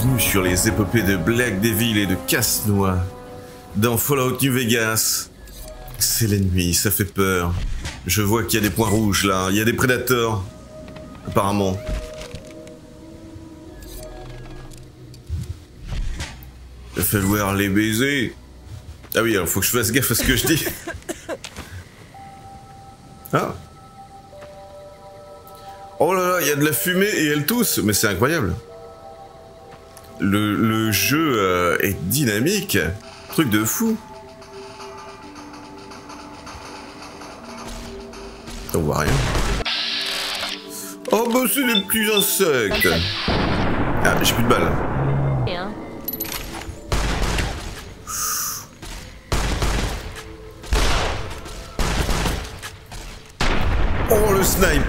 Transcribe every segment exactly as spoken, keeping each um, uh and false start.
bienvenue sur les épopées de Black Devil et de Casse-Noix dans Fallout New Vegas. C'est la nuit, ça fait peur. Je vois qu'il y a des points rouges là, il y a des prédateurs, apparemment. Il va falloir les baiser. Ah oui, alors faut que je fasse gaffe à ce que je dis. Ah. Oh là là, il y a de la fumée et elle tousse, mais c'est incroyable. Le, le jeu euh, est dynamique, truc de fou. On voit rien. Oh bah c'est des petits insectes. Ah, j'ai plus de balles. Oh le snipe.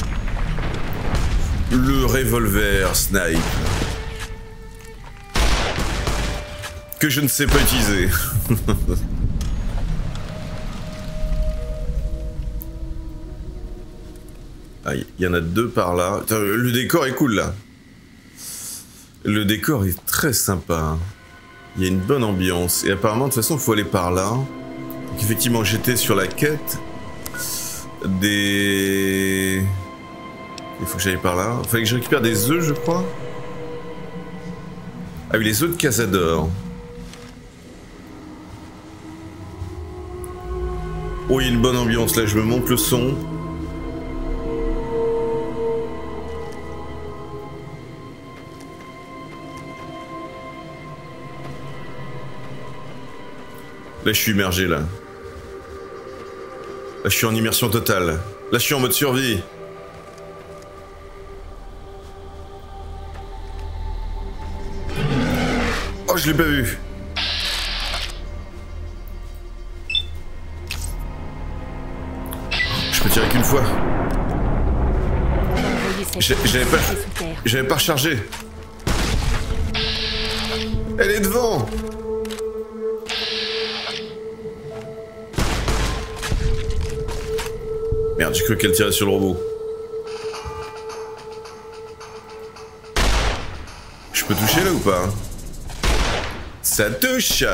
Le revolver snipe. Que je ne sais pas utiliser. Ah, il y en a deux par là. Attends, le décor est cool là. Le décor est très sympa. Il y a une bonne ambiance. Et apparemment, de toute façon, il faut aller par là. Donc effectivement, j'étais sur la quête des... Il faut que j'aille par là. Il fallait que je récupère des œufs, je crois. Ah oui, les œufs de Cazador. Oh, il y a une bonne ambiance là, je me monte le son. Là, je suis immergé là. Là, je suis en immersion totale. Là, je suis en mode survie. Oh, je l'ai pas vu. Je peux tirer qu'une fois. J'avais pas... J'avais pas rechargé. Elle est devant. Merde, j'ai cru qu'elle tirait sur le robot. Je peux toucher là ou pas? Ça touche.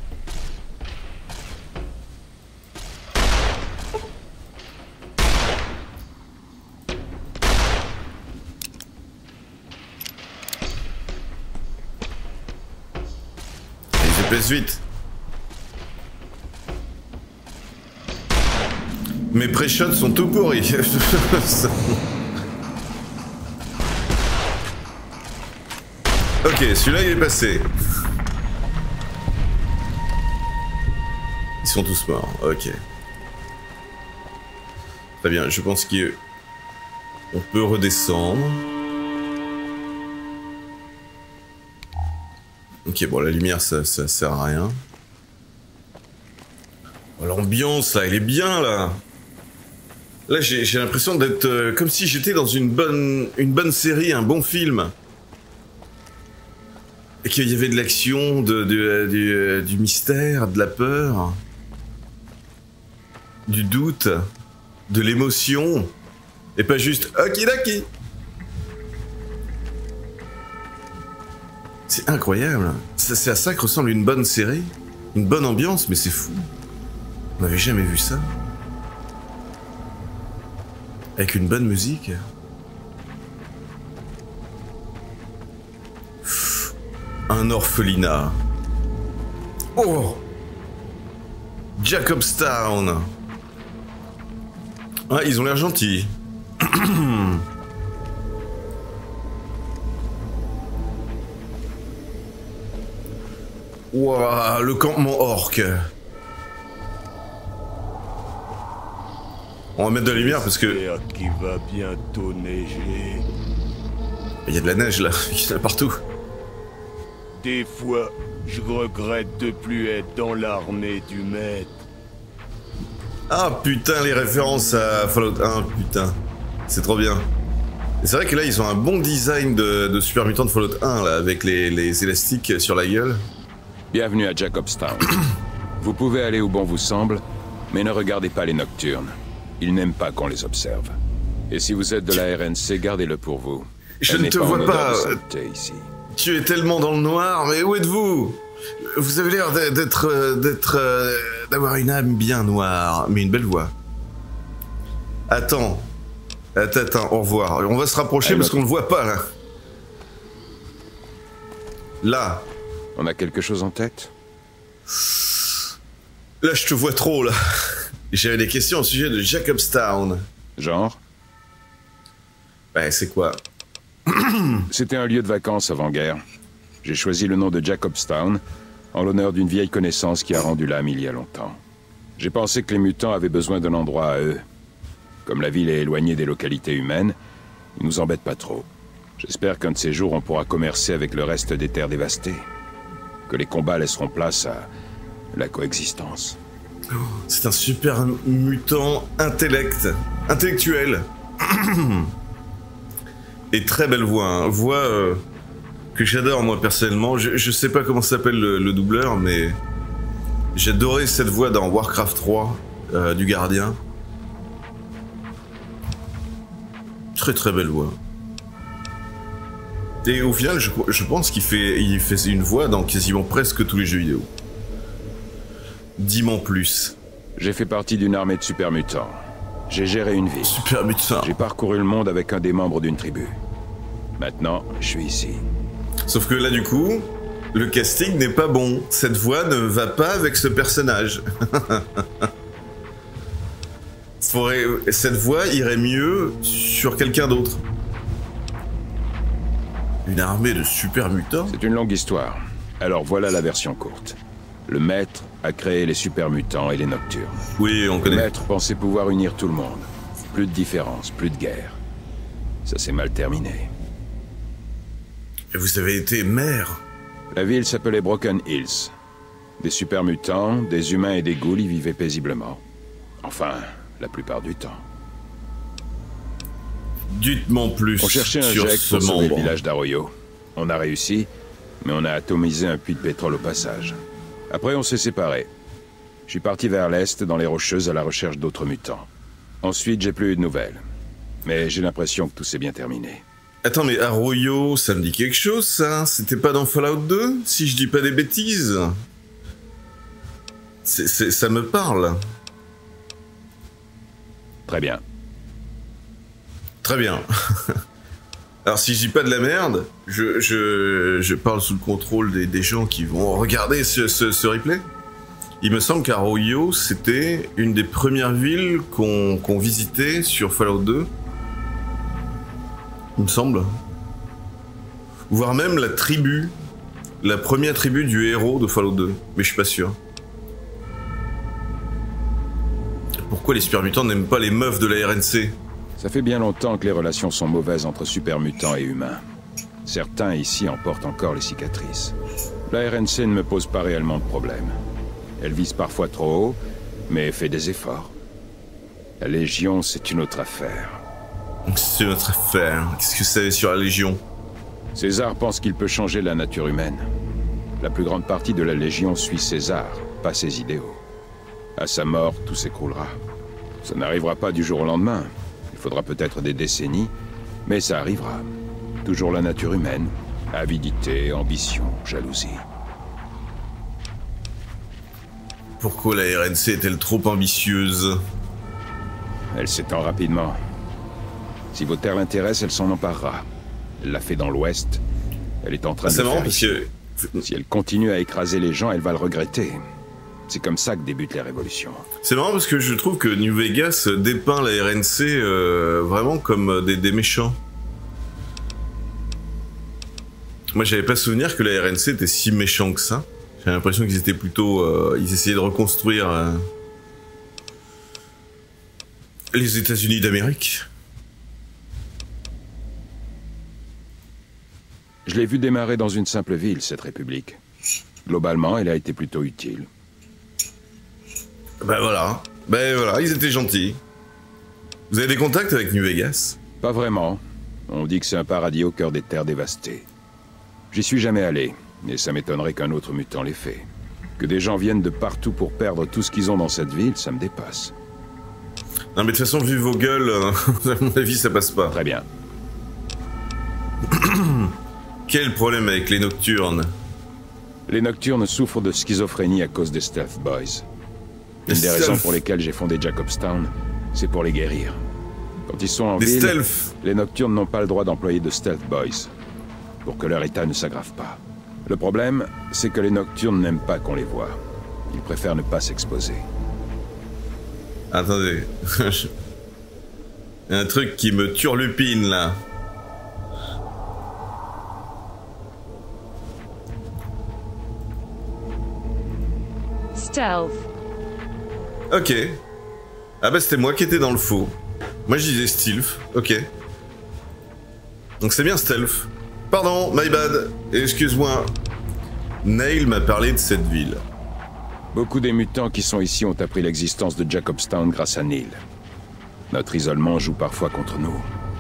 Ils épaissent vite. Mes pré-shots sont tout pourris. Ok, celui-là il est passé. Ils sont tous morts, ok. Très bien, je pense qu'on peut redescendre. Ok, bon, la lumière ça, ça sert à rien. Oh, l'ambiance là, elle est bien là. Là, j'ai l'impression d'être euh, comme si j'étais dans une bonne, une bonne série, un bon film. Et qu'il y avait de l'action, de, de, de, du mystère, de la peur, du doute, de l'émotion. Et pas juste okidoki. C'est incroyable. C'est à ça que ressemble une bonne série. Une bonne ambiance, mais c'est fou. On n'avait jamais vu ça. Avec une bonne musique. Un orphelinat. Oh! Jacobstown. Ah, ils ont l'air gentils. Ouah, le campement orc. On va mettre de la lumière parce que... Qui va bientôt neiger. Il y a de la neige là, il y en a partout. Des fois, je regrette de plus être dans l'armée du maître. Ah putain, les références à Fallout un, putain. C'est trop bien. C'est vrai que là, ils ont un bon design de, de Super Mutant de Fallout un, là, avec les, les élastiques sur la gueule. Bienvenue à Jacobstown. Vous pouvez aller où bon vous semble, mais ne regardez pas les nocturnes. Ils n'aiment pas qu'on les observe. Et si vous êtes de la R N C, gardez-le pour vous. Je ne te vois pas. Ici. Tu es tellement dans le noir, mais où êtes-vous? Vous avez l'air d'être... d'être... d'avoir une âme bien noire, mais une belle voix. Attends. Attends, attends, au revoir. On va se rapprocher Allez, parce qu'on ne le voit pas, là. Là. On a quelque chose en tête? Là, je te vois trop, là. J'avais des questions au sujet de Jacobstown. Genre? Ben, c'est quoi? C'était un lieu de vacances avant-guerre. J'ai choisi le nom de Jacobstown en l'honneur d'une vieille connaissance qui a rendu l'âme il y a longtemps. J'ai pensé que les mutants avaient besoin d'un endroit à eux. Comme la ville est éloignée des localités humaines, ils nous embêtent pas trop. J'espère qu'un de ces jours on pourra commercer avec le reste des terres dévastées. Que les combats laisseront place à la coexistence. Oh, c'est un super mutant intellect, intellectuel. Et très belle voix, hein. Voix euh, que j'adore moi personnellement. Je, je sais pas comment s'appelle le, le doubleur, mais j'adorais cette voix dans Warcraft trois euh, du gardien. Très très belle voix. Et au final, je, je pense qu'il fait, il fait une voix dans quasiment presque tous les jeux vidéo. Dis-moi plus. J'ai fait partie d'une armée de super mutants. J'ai géré une ville. Super mutant. J'ai parcouru le monde avec un des membres d'une tribu. Maintenant, je suis ici. Sauf que là, du coup, le casting n'est pas bon. Cette voix ne va pas avec ce personnage. Faudrait... Cette voix irait mieux sur quelqu'un d'autre. Une armée de super mutants? C'est une longue histoire. Alors voilà la version courte. Le maître a créé les super mutants et les nocturnes. Oui, on connaît. Le maître pensait pouvoir unir tout le monde. Plus de différence, plus de guerre. Ça s'est mal terminé. Et vous avez été maire? La ville s'appelait Broken Hills. Des super mutants, des humains et des ghouls y vivaient paisiblement. Enfin, la plupart du temps. Dites-moi plus. On cherchait un sur jet ce pour sauver membre. le village d'Arroyo. On a réussi, mais on a atomisé un puits de pétrole au passage. Après, on s'est séparés. Je suis parti vers l'est, dans les Rocheuses, à la recherche d'autres mutants. Ensuite, j'ai plus eu de nouvelles. Mais j'ai l'impression que tout s'est bien terminé. Attends, mais Arroyo, ça me dit quelque chose, ça? C'était pas dans Fallout deux? Si je dis pas des bêtises? C'est, c'est, ça me parle. Très bien. Très bien. Alors si je dis pas de la merde, je, je, je parle sous le contrôle des, des gens qui vont regarder ce, ce, ce replay. Il me semble qu'Arroyo, c'était une des premières villes qu'on qu'on visitait sur Fallout deux. Il me semble. Voire même la tribu. La première tribu du héros de Fallout deux. Mais je suis pas sûr. Pourquoi les super mutants n'aiment pas les meufs de la R N C? Ça fait bien longtemps que les relations sont mauvaises entre super mutants et humains. Certains ici en portent encore les cicatrices. La R N C ne me pose pas réellement de problème. Elle vise parfois trop haut, mais fait des efforts. La Légion, c'est une autre affaire. C'est une autre affaire. Qu'est-ce que vous savez sur la Légion? César pense qu'il peut changer la nature humaine. La plus grande partie de la Légion suit César, pas ses idéaux. À sa mort, tout s'écroulera. Ça n'arrivera pas du jour au lendemain. Il faudra peut-être des décennies, mais ça arrivera. Toujours la nature humaine. Avidité, ambition, jalousie. Pourquoi la R N C est-elle trop ambitieuse? Elle s'étend rapidement. Si vos terres l'intéressent, elle s'en emparera. Elle l'a fait dans l'Ouest. Elle est en train de C'est le marrant faire parce ici. que... Si elle continue à écraser les gens, elle va le regretter. C'est comme ça que débutent les révolutions. C'est marrant parce que je trouve que New Vegas dépeint la R N C euh, vraiment comme des, des méchants. Moi, j'avais pas souvenir que la R N C était si méchant que ça. J'ai l'impression qu'ils étaient plutôt... Euh, ils essayaient de reconstruire euh, les États-Unis d'Amérique. Je l'ai vu démarrer dans une simple ville, cette république. Globalement, elle a été plutôt utile. Ben voilà. Ben voilà, ils étaient gentils. Vous avez des contacts avec New Vegas? Pas vraiment. On dit que c'est un paradis au cœur des terres dévastées. J'y suis jamais allé, et ça m'étonnerait qu'un autre mutant l'ait fait. Que des gens viennent de partout pour perdre tout ce qu'ils ont dans cette ville, ça me dépasse. Non mais de toute façon, vu vos gueules, euh, à mon avis, ça passe pas. Très bien. Quel est le problème avec les Nocturnes? Les Nocturnes souffrent de schizophrénie à cause des Stealth Boys. Une des stealth. raisons pour lesquelles j'ai fondé Jacobstown, c'est pour les guérir. Quand ils sont en Des ville, stealth. les Nocturnes n'ont pas le droit d'employer de Stealth Boys, pour que leur état ne s'aggrave pas. Le problème, c'est que les Nocturnes n'aiment pas qu'on les voit. Ils préfèrent ne pas s'exposer. Attendez. Un truc qui me turlupine là. Stealth. Ok. Ah bah c'était moi qui étais dans le faux. Moi je disais stealth. Ok. Donc c'est bien stealth. Pardon, my bad. Excuse-moi. Neil m'a parlé de cette ville. Beaucoup des mutants qui sont ici ont appris l'existence de Jacobstown grâce à Neil. Notre isolement joue parfois contre nous.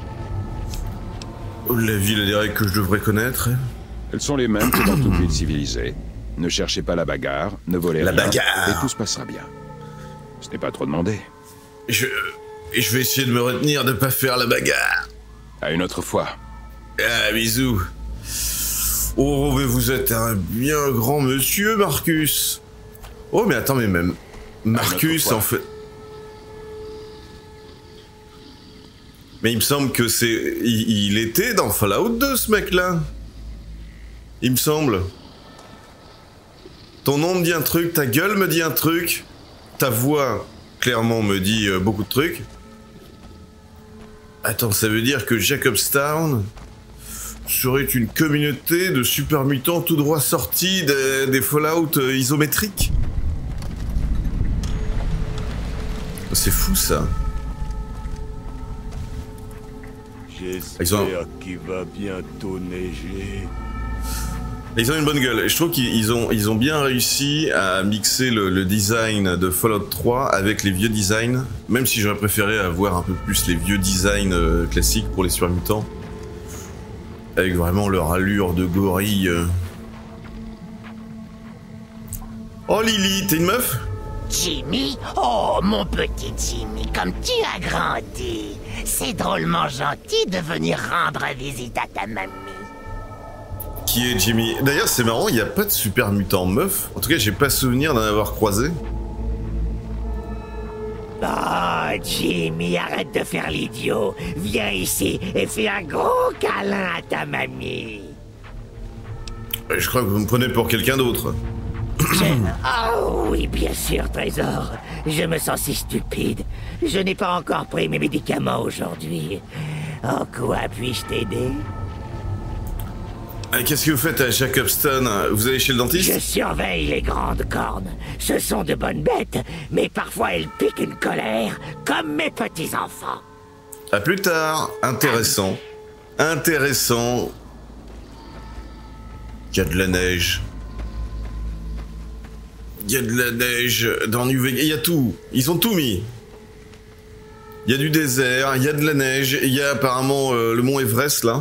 La ville a des règles que je devrais connaître. Elles sont les mêmes que dans toute ville civilisée. Ne cherchez pas la bagarre, ne volez La rien, bagarre. et tout se passera bien. Ce n'est pas trop demandé. Je... Et je vais essayer de me retenir de pas faire la bagarre. À une autre fois. Ah, bisous. Oh, mais vous êtes un bien grand monsieur, Marcus. Oh, mais attends, mais même... Marcus, en fait... Mais il me semble que c'est... Il, il était dans Fallout deux, ce mec-là. Il me semble. Ton nom me dit un truc, ta gueule me dit un truc, ta voix, clairement, me dit euh, beaucoup de trucs. Attends, ça veut dire que Jacobstown serait une communauté de super mutants tout droit sortis des, des Fallout euh, isométriques? C'est fou, ça. J'espère Ils ont- qu'il va bientôt neiger. Ils ont une bonne gueule. Et je trouve qu'ils ont, ils ont bien réussi à mixer le, le design de Fallout trois avec les vieux designs. Même si j'aurais préféré avoir un peu plus les vieux designs euh, classiques pour les super mutants. Avec vraiment leur allure de gorille. euh. Oh Lily, t'es une meuf? Jimmy? Oh, mon petit Jimmy, comme tu as grandi. C'est drôlement gentil de venir rendre visite à ta mamie. Qui est Jimmy? D'ailleurs, c'est marrant, il n'y a pas de super mutant meuf. En tout cas, j'ai pas souvenir d'en avoir croisé. Oh, Jimmy, arrête de faire l'idiot. Viens ici et fais un gros câlin à ta mamie. Euh, Je crois que vous me prenez pour quelqu'un d'autre. Oh oui, bien sûr, Trésor. Je me sens si stupide. Je n'ai pas encore pris mes médicaments aujourd'hui. En quoi puis-je t'aider? Euh, Qu'est-ce que vous faites à Jacobstown? Vous allez chez le dentiste? Je surveille les grandes cornes. Ce sont de bonnes bêtes, mais parfois elles piquent une colère, comme mes petits-enfants. À plus tard. Intéressant. Intéressant. Il y a de la neige. Il y a de la neige dans New Vegas. Il y a tout. Ils ont tout mis. Il y a du désert, il y a de la neige, et il y a apparemment euh, le mont Everest là.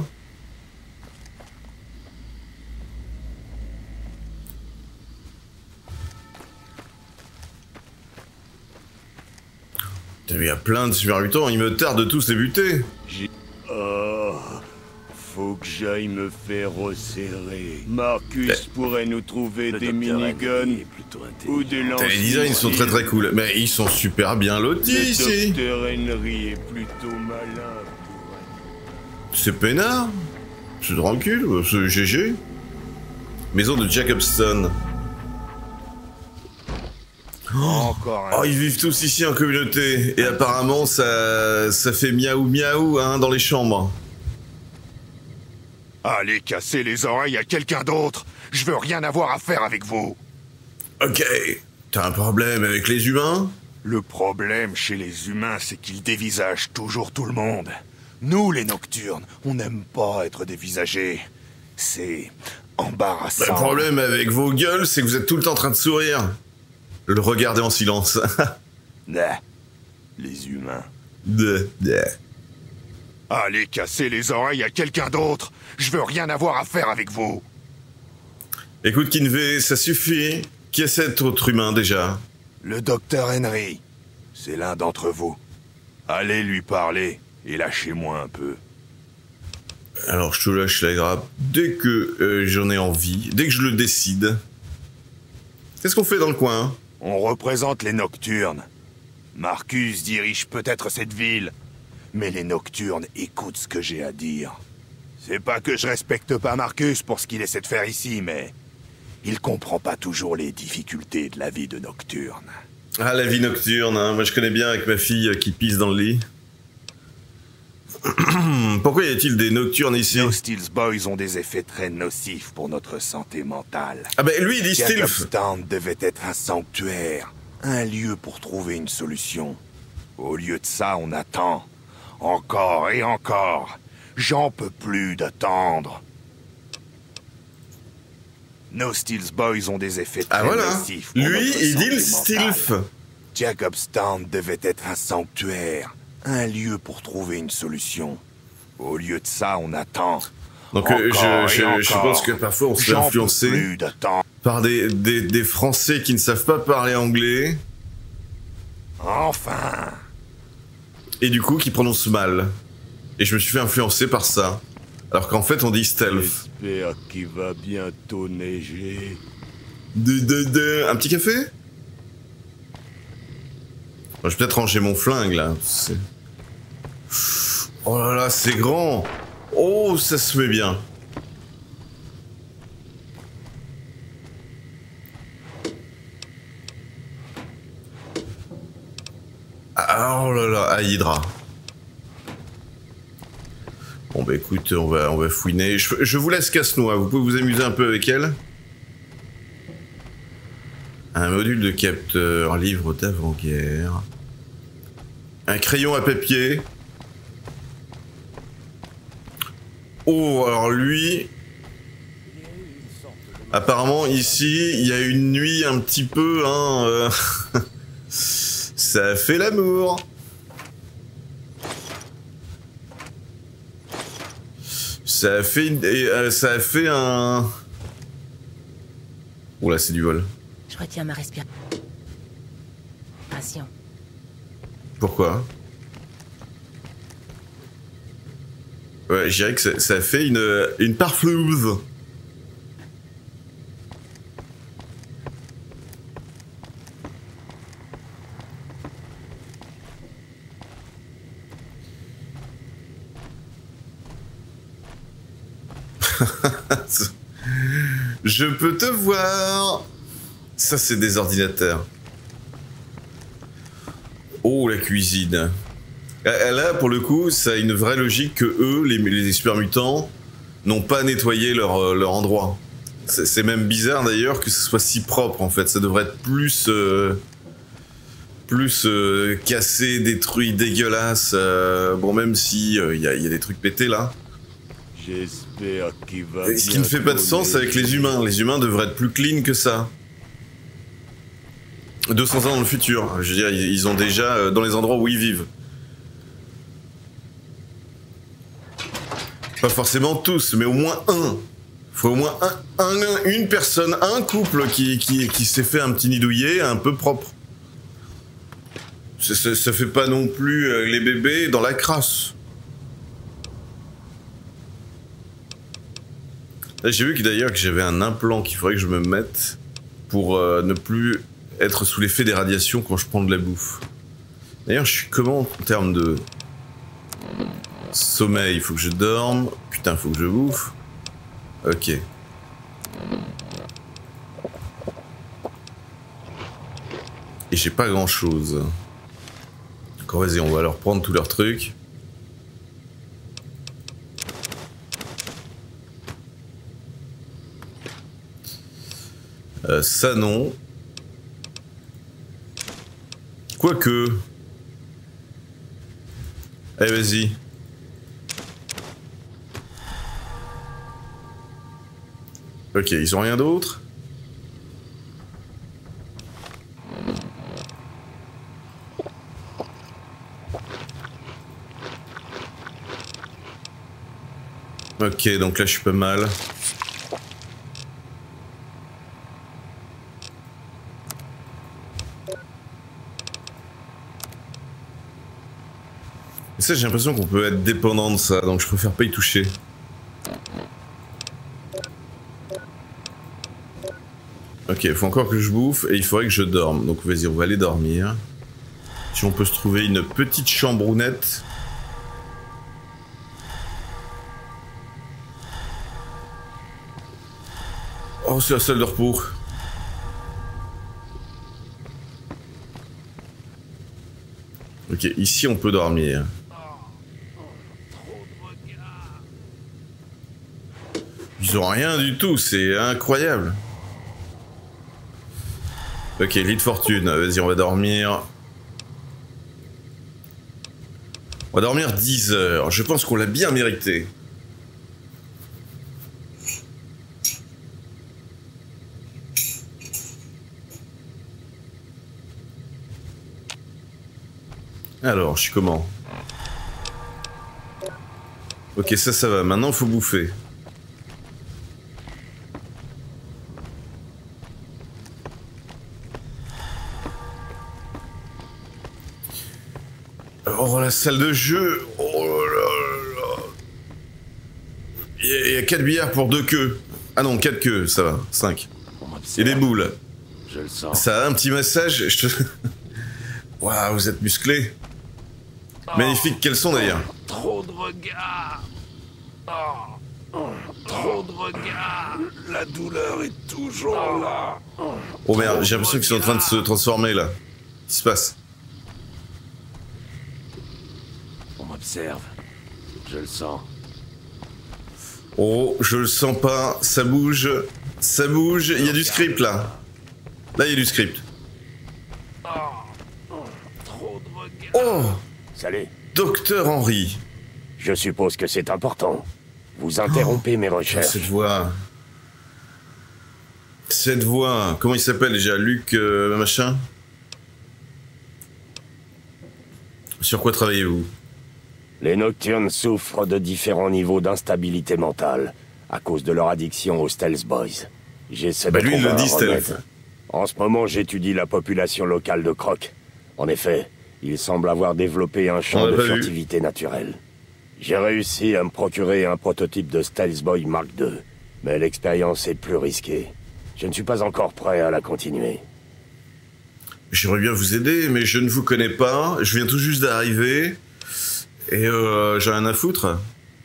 Putain, mais il y a plein de super mutants, il me tarde de tous les buter. J'ai... Oh, faut que j'aille me faire resserrer. Marcus pourrait nous trouver des miniguns ou des Putain, lanciers. les designs sont très très cool, mais ils sont super bien lotis Le ici. docteur Henry est plutôt malin pour être... C'est peinard. C'est tranquille, c'est G G. Maison de Jacobstown. Encore un... Oh, ils vivent tous ici en communauté. Et apparemment, ça, ça fait miaou miaou hein, dans les chambres. Allez casser les oreilles à quelqu'un d'autre. Je veux rien avoir à faire avec vous. Ok. T'as un problème avec les humains? Le problème chez les humains, c'est qu'ils dévisagent toujours tout le monde. Nous, les Nocturnes, on n'aime pas être dévisagés. C'est embarrassant. Le problème avec vos gueules, c'est que vous êtes tout le temps en train de sourire. Le regarder en silence. Nah. Les humains. De, de. Allez casser les oreilles à quelqu'un d'autre. Je veux rien avoir à faire avec vous. Écoute, Kinvey, ça suffit. Qui est cet autre humain déjà? Le docteur Henry. C'est l'un d'entre vous. Allez lui parler et lâchez-moi un peu. Alors je te lâche la grappe dès que euh, j'en ai envie, dès que je le décide. Qu'est-ce qu'on fait dans le coin? On représente les Nocturnes. Marcus dirige peut-être cette ville, mais les Nocturnes écoutent ce que j'ai à dire. C'est pas que je respecte pas Marcus pour ce qu'il essaie de faire ici, mais il comprend pas toujours les difficultés de la vie de Nocturne. Ah, la vie nocturne, hein. Moi je connais bien avec ma fille qui pisse dans le lit. Pourquoi y a-t-il des nocturnes ici? Nos Steels Boys ont des effets très nocifs pour notre santé mentale. Ah bah lui il dit Steels. Jacobstown devait être un sanctuaire, un lieu pour trouver une solution. Au lieu de ça, on attend. Encore et encore. J'en peux plus d'attendre. Nos Steels Boys ont des effets très ah voilà. nocifs pour Lui notre il dit le santé mentale. Steels. Jacobstown devait être un sanctuaire, un lieu pour trouver une solution. Au lieu de ça, on attend. Donc euh, je, je, je pense que parfois on se fait influencer par des, des, des Français qui ne savent pas parler anglais. Enfin. Et du coup qui prononcent mal. Et je me suis fait influencer par ça. Alors qu'en fait on dit stealth. J'espère qu'il va bientôt neiger. De, de, de... Un petit café? Bon, je vais peut-être ranger mon flingue là. Oh là là, c'est grand. Oh, ça se met bien. Ah, oh là là, ah, Hydra. Bon bah écoute, on va, on va fouiner. Je, je vous laisse Casse-Noix, vous pouvez vous amuser un peu avec elle. Un module de capteur, livre d'avant-guerre. Un crayon à papier. Oh, alors lui... Apparemment ici, il y a une nuit un petit peu, hein... Euh... Ça fait l'amour. Ça a fait une... euh, ça a fait un... Oula, c'est du vol. Je retiens ma respiration. Pourquoi? Ouais, je dirais que ça, ça fait une, une parfleuse. Je peux te voir. Ça, c'est des ordinateurs. Oh, la cuisine. Là, pour le coup, ça a une vraie logique que eux, les, les super mutants, n'ont pas nettoyé leur, leur endroit. C'est même bizarre d'ailleurs que ce soit si propre en fait. Ça devrait être plus, euh, plus euh, cassé, détruit, dégueulasse. Euh, bon, même si il euh, y, y a des trucs pétés là. J'espère qu'il va. Ce qui ne fait pas de sens avec les humains. Les humains devraient être plus clean que ça. deux cents ans dans le futur. Je veux dire, ils ont déjà euh, dans les endroits où ils vivent. Pas forcément tous, mais au moins un. Faut au moins un, un, une personne, un couple qui, qui, qui s'est fait un petit nid douillet un peu propre. Ça, ça, ça fait pas non plus euh, les bébés dans la crasse. J'ai vu que d'ailleurs que j'avais un implant qu'il faudrait que je me mette pour euh, ne plus être sous l'effet des radiations quand je prends de la bouffe. D'ailleurs, je suis comment en termes de sommeil? Il faut que je dorme. Putain, faut que je bouffe. Ok. Et j'ai pas grand chose. D'accord, vas-y, on va leur prendre tous leurs trucs. Euh, ça non. Quoique. Allez, vas-y. Ok, ils ont rien d'autre? Ok, donc là je suis pas mal. Et ça, j'ai l'impression qu'on peut être dépendant de ça, donc je préfère pas y toucher. Ok, il faut encore que je bouffe et il faudrait que je dorme. Donc vas-y, on va aller dormir. Si on peut se trouver une petite chambrounette. Oh, c'est la salle de repos. Ok, ici on peut dormir. Ils ont rien du tout, c'est incroyable. Ok, lit de fortune, vas-y on va dormir. On va dormir dix heures, je pense qu'on l'a bien mérité. Alors, je suis comment? Ok, ça, ça va. Maintenant, il faut bouffer. Oh, la salle de jeu. Oh là là. Il y a quatre billets pour deux queues. Ah non, quatre queues, ça va. cinq. Et des boules. Je le sens. Ça a un petit massage. Je te... Waouh, vous êtes musclés. Magnifique, quels sont d'ailleurs? Trop de regards. Oh, oh, trop de regards. La douleur est toujours là. Oh merde, j'ai l'impression qu'ils sont en train de se transformer là. Qu'est-ce qui se passe? On m'observe. Je le sens. Oh, je le sens pas. Ça bouge. Ça bouge. Il y a du script là. Là, il y a du script. Trop de regards. Oh! Salut. Docteur Henry. Je suppose que c'est important. Vous interrompez mes recherches. Cette voix. Cette voix. Comment il s'appelle déjà? Luc euh, machin? Sur quoi travaillez-vous? Les Nocturnes souffrent de différents niveaux d'instabilité mentale à cause de leur addiction aux Stealth Boys. J'essaie Bah de lui, il trouver le un dit, remède. Stealth. En ce moment, j'étudie la population locale de Croc. En effet, il semble avoir développé un champ On l'a de pas vu. furtivité naturelle. J'ai réussi à me procurer un prototype de Stealth Boy Mark deux, mais l'expérience est plus risquée. Je ne suis pas encore prêt à la continuer. J'aimerais bien vous aider, mais je ne vous connais pas. Je viens tout juste d'arriver. Et euh, j'ai rien à foutre.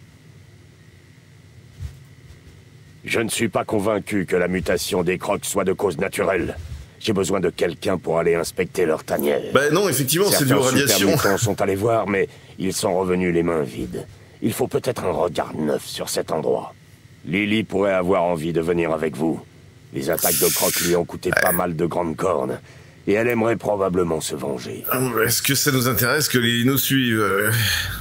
Je ne suis pas convaincu que la mutation des Crocs soit de cause naturelle. J'ai besoin de quelqu'un pour aller inspecter leur tanière. Bah non, effectivement, c'est de Certains radiation. super-mutants sont allés voir, mais ils sont revenus les mains vides. Il faut peut-être un regard neuf sur cet endroit. Lily pourrait avoir envie de venir avec vous. Les attaques de Croc lui ont coûté pas mal de grandes cornes, et elle aimerait probablement se venger. Est-ce que ça nous intéresse que les nous suivent?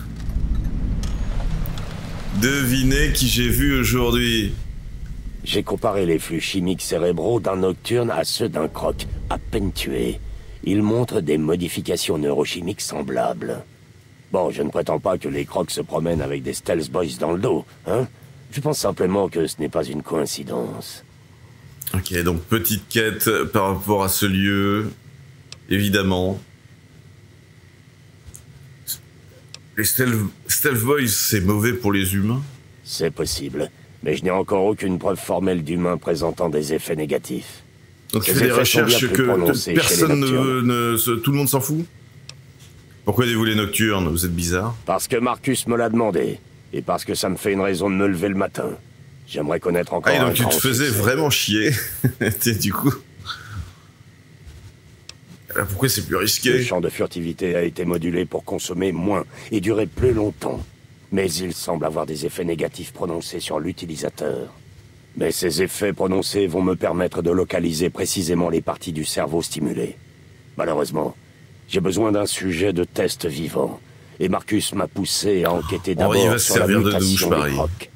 Devinez qui j'ai vu aujourd'hui. J'ai comparé les flux chimiques cérébraux d'un Nocturne à ceux d'un Croc, à peine tué. Ils montrent des modifications neurochimiques semblables. Bon, je ne prétends pas que les Crocs se promènent avec des Stealth Boys dans le dos, hein. Je pense simplement que ce n'est pas une coïncidence. Ok, donc petite quête par rapport à ce lieu, évidemment. Les Stealth, Stealth Boys, c'est mauvais pour les humains? C'est possible, mais je n'ai encore aucune preuve formelle d'humains présentant des effets négatifs. Donc tu Ces fais des effets sont recherches bien plus que prononcés personne chez les ne, Nocturnes. ne se- tout le monde s'en fout? Pourquoi aidez-vous les Nocturnes? Vous êtes bizarre. Parce que Marcus me l'a demandé, et parce que ça me fait une raison de me lever le matin. J'aimerais connaître encore Ah, et un donc tu te grand faisais succès. vraiment chier. T'es, du coup. Alors, pourquoi c'est plus Le risqué? champ de furtivité a été modulé pour consommer moins et durer plus longtemps. Mais il semble avoir des effets négatifs prononcés sur l'utilisateur. Mais ces effets prononcés vont me permettre de localiser précisément les parties du cerveau stimulées. Malheureusement, j'ai besoin d'un sujet de test vivant. Et Marcus m'a poussé à enquêter Oh, il va d'abord se sur la servir de mutation douche, des pareil. Crocs.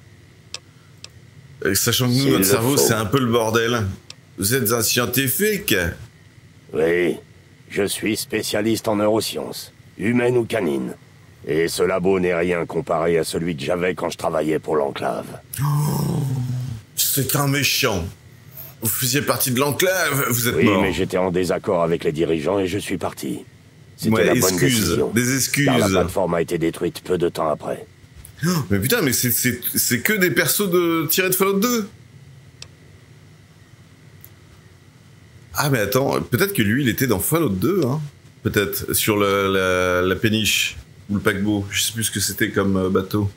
Euh, Sachant que nous, S'il notre le cerveau, faut. c'est un peu le bordel. Vous êtes un scientifique? Oui, je suis spécialiste en neurosciences, humaine ou canine. Et ce labo n'est rien comparé à celui que j'avais quand je travaillais pour l'Enclave. C'est un méchant. Vous faisiez partie de l'enclave, vous êtes Oui, mort. mais j'étais en désaccord avec les dirigeants et je suis parti. C'était Ouais, la bonne excuses, décision. des excuses. Car la plateforme a été détruite peu de temps après. Mais putain, mais c'est- c'est c'est que des persos de tirés de Fallout deux. Ah mais attends, peut-être que lui il était dans Fallout deux, hein. Peut-être, sur le, la, la péniche, ou le paquebot, je sais plus ce que c'était comme euh, bateau.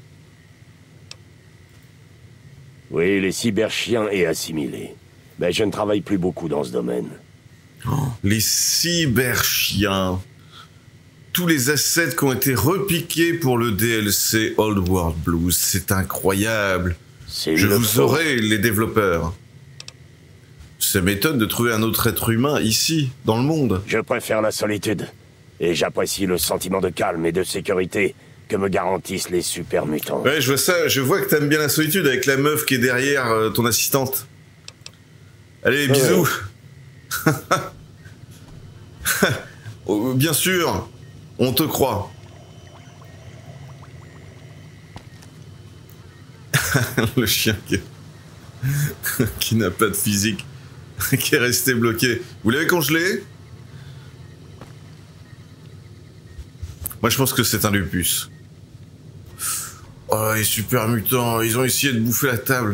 Oui, les cyberchiens et assimilés. Mais je ne travaille plus beaucoup dans ce domaine. Oh, les cyberchiens. Tous les assets qui ont été repiqués pour le D L C Old World Blues, c'est incroyable. Je vous aurai, les développeurs. Ça m'étonne de trouver un autre être humain ici, dans le monde. Je préfère la solitude. Et j'apprécie le sentiment de calme et de sécurité que me garantissent les super mutants. Ouais, je vois ça, je vois que t'aimes bien la solitude avec la meuf qui est derrière euh, ton assistante. Allez, ouais, bisous. Ouais. Oh, bien sûr, on te croit. Le chien qui, qui n'a pas de physique, qui est resté bloqué. Vous l'avez congelé? Moi je pense que c'est un lupus. Oh les super mutants, ils ont essayé de bouffer la table.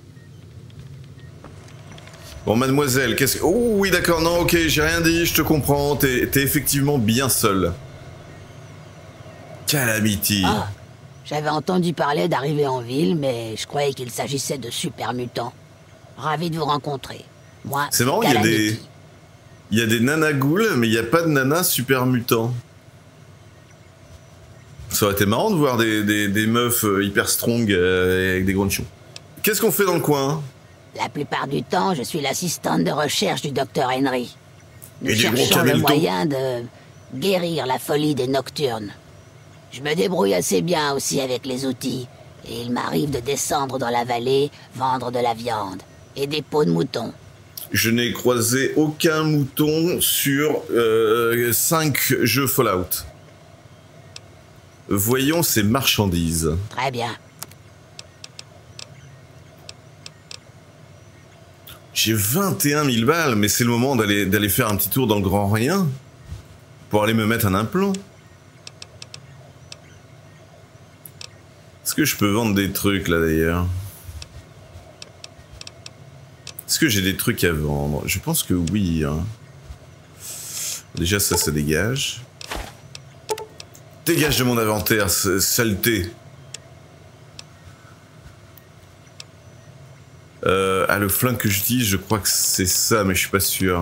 Bon mademoiselle, qu'est-ce que... Oh oui d'accord, non ok, j'ai rien dit, je te comprends, t'es t'es effectivement bien seule. Calamity. Ah, j'avais entendu parler d'arriver en ville, mais je croyais qu'il s'agissait de super mutants. Ravi de vous rencontrer. Moi, c'est marrant, il y a des... Il y a des nanas ghouls, mais il n'y a pas de nanas super mutants. Ça aurait été marrant de voir des, des, des meufs hyper strong euh, avec des grands chions. Qu'est-ce qu'on fait dans le coin? La plupart du temps, je suis l'assistante de recherche du docteur Henry. Nous Et cherchons le moyen de guérir la folie des Nocturnes. Je me débrouille assez bien aussi avec les outils, et il m'arrive de descendre dans la vallée, vendre de la viande et des peaux de mouton. Je n'ai croisé aucun mouton sur euh, cinq jeux Fallout. Voyons ces marchandises. Très bien. J'ai vingt et un mille balles, mais c'est le moment d'aller d'aller faire un petit tour dans le Grand Rien pour aller me mettre un implant. Est-ce que je peux vendre des trucs là d'ailleurs? Est-ce que j'ai des trucs à vendre? Je pense que oui. Hein. Déjà ça, ça dégage. Dégage de mon inventaire, saleté. Euh, ah, le flingue que j'utilise, je crois que c'est ça, mais je suis pas sûr.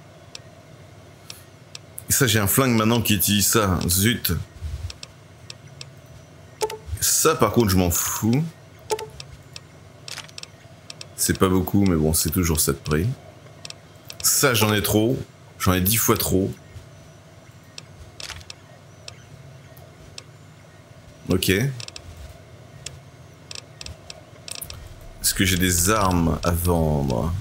Et ça, j'ai un flingue maintenant qui utilise ça. Zut. Ça, par contre, je m'en fous. C'est pas beaucoup, mais bon, c'est toujours ça de prix. Ça, j'en ai trop. J'en ai dix fois trop. Ok. Est-ce que j'ai des armes à vendre?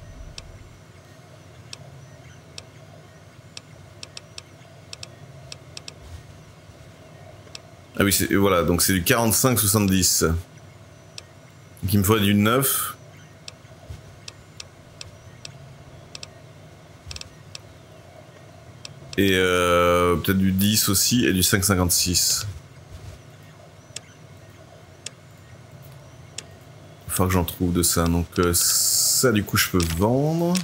Ah oui, voilà, donc c'est du quarante-cinq soixante-dix. Donc il me faudrait du neuf. Et euh, peut-être du dix aussi et du cinq cinquante-six. Il faut que j'en trouve de ça. Donc euh, ça du coup je peux vendre.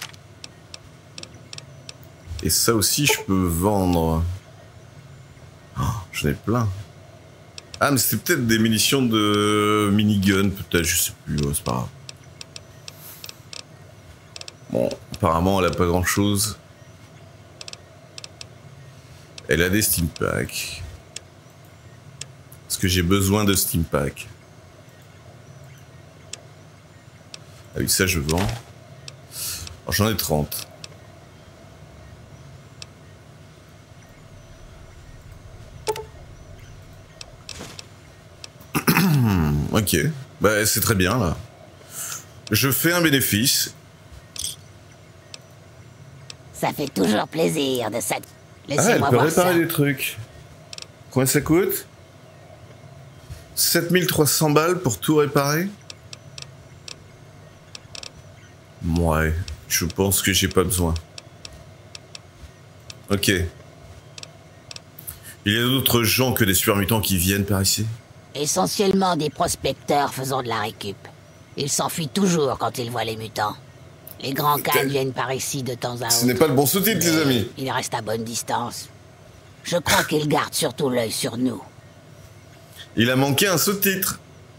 Et ça aussi je peux vendre. Oh, j'en ai plein. Ah mais c'était peut-être des munitions de minigun peut-être, je sais plus, oh, c'est pas grave. Bon, apparemment elle a pas grand chose. Elle a des steam packs. Est-ce que j'ai besoin de steam packs? Ah oui, ça je vends. J'en ai trente. Ok, bah c'est très bien là. Je fais un bénéfice. Ça fait toujours plaisir de ça. Ah, elle peut réparer des trucs. Combien ça coûte? sept mille trois cents balles pour tout réparer? Ouais, je pense que j'ai pas besoin. Ok. Il y a d'autres gens que des super mutants qui viennent par ici? Essentiellement des prospecteurs faisant de la récup. Ils s'enfuient toujours quand ils voient les mutants. Les grands cannes viennent par ici de temps à autre. Ce n'est pas le bon sous-titre, les amis. Il reste à bonne distance. Je crois qu'il garde surtout l'œil sur nous. Il a manqué un sous-titre.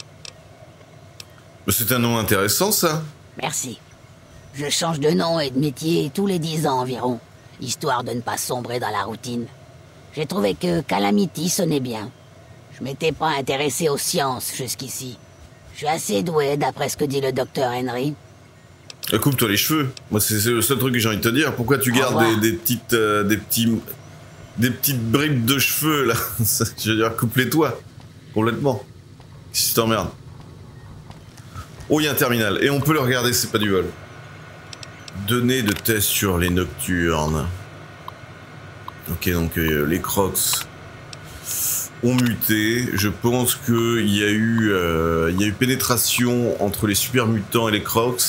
C'est un nom intéressant, ça. Merci. Je change de nom et de métier tous les dix ans environ, histoire de ne pas sombrer dans la routine. J'ai trouvé que Calamity sonnait bien. Je m'étais pas intéressé aux sciences jusqu'ici. Je suis assez doué, d'après ce que dit le docteur Henry. Coupe-toi les cheveux. Moi, c'est le seul truc que j'ai envie de te dire. Pourquoi tu gardes des, des petites, euh, des petits, des petites bribes de cheveux là? Je veux dire, coupe-les-toi complètement. Si tu t'emmerdes. Oh, il y a un terminal et on peut le regarder. C'est pas du vol. Données de tests sur les nocturnes. Ok, donc euh, les Crocs ont muté. Je pense qu'il y a eu, euh, il y a eu pénétration entre les super mutants et les Crocs.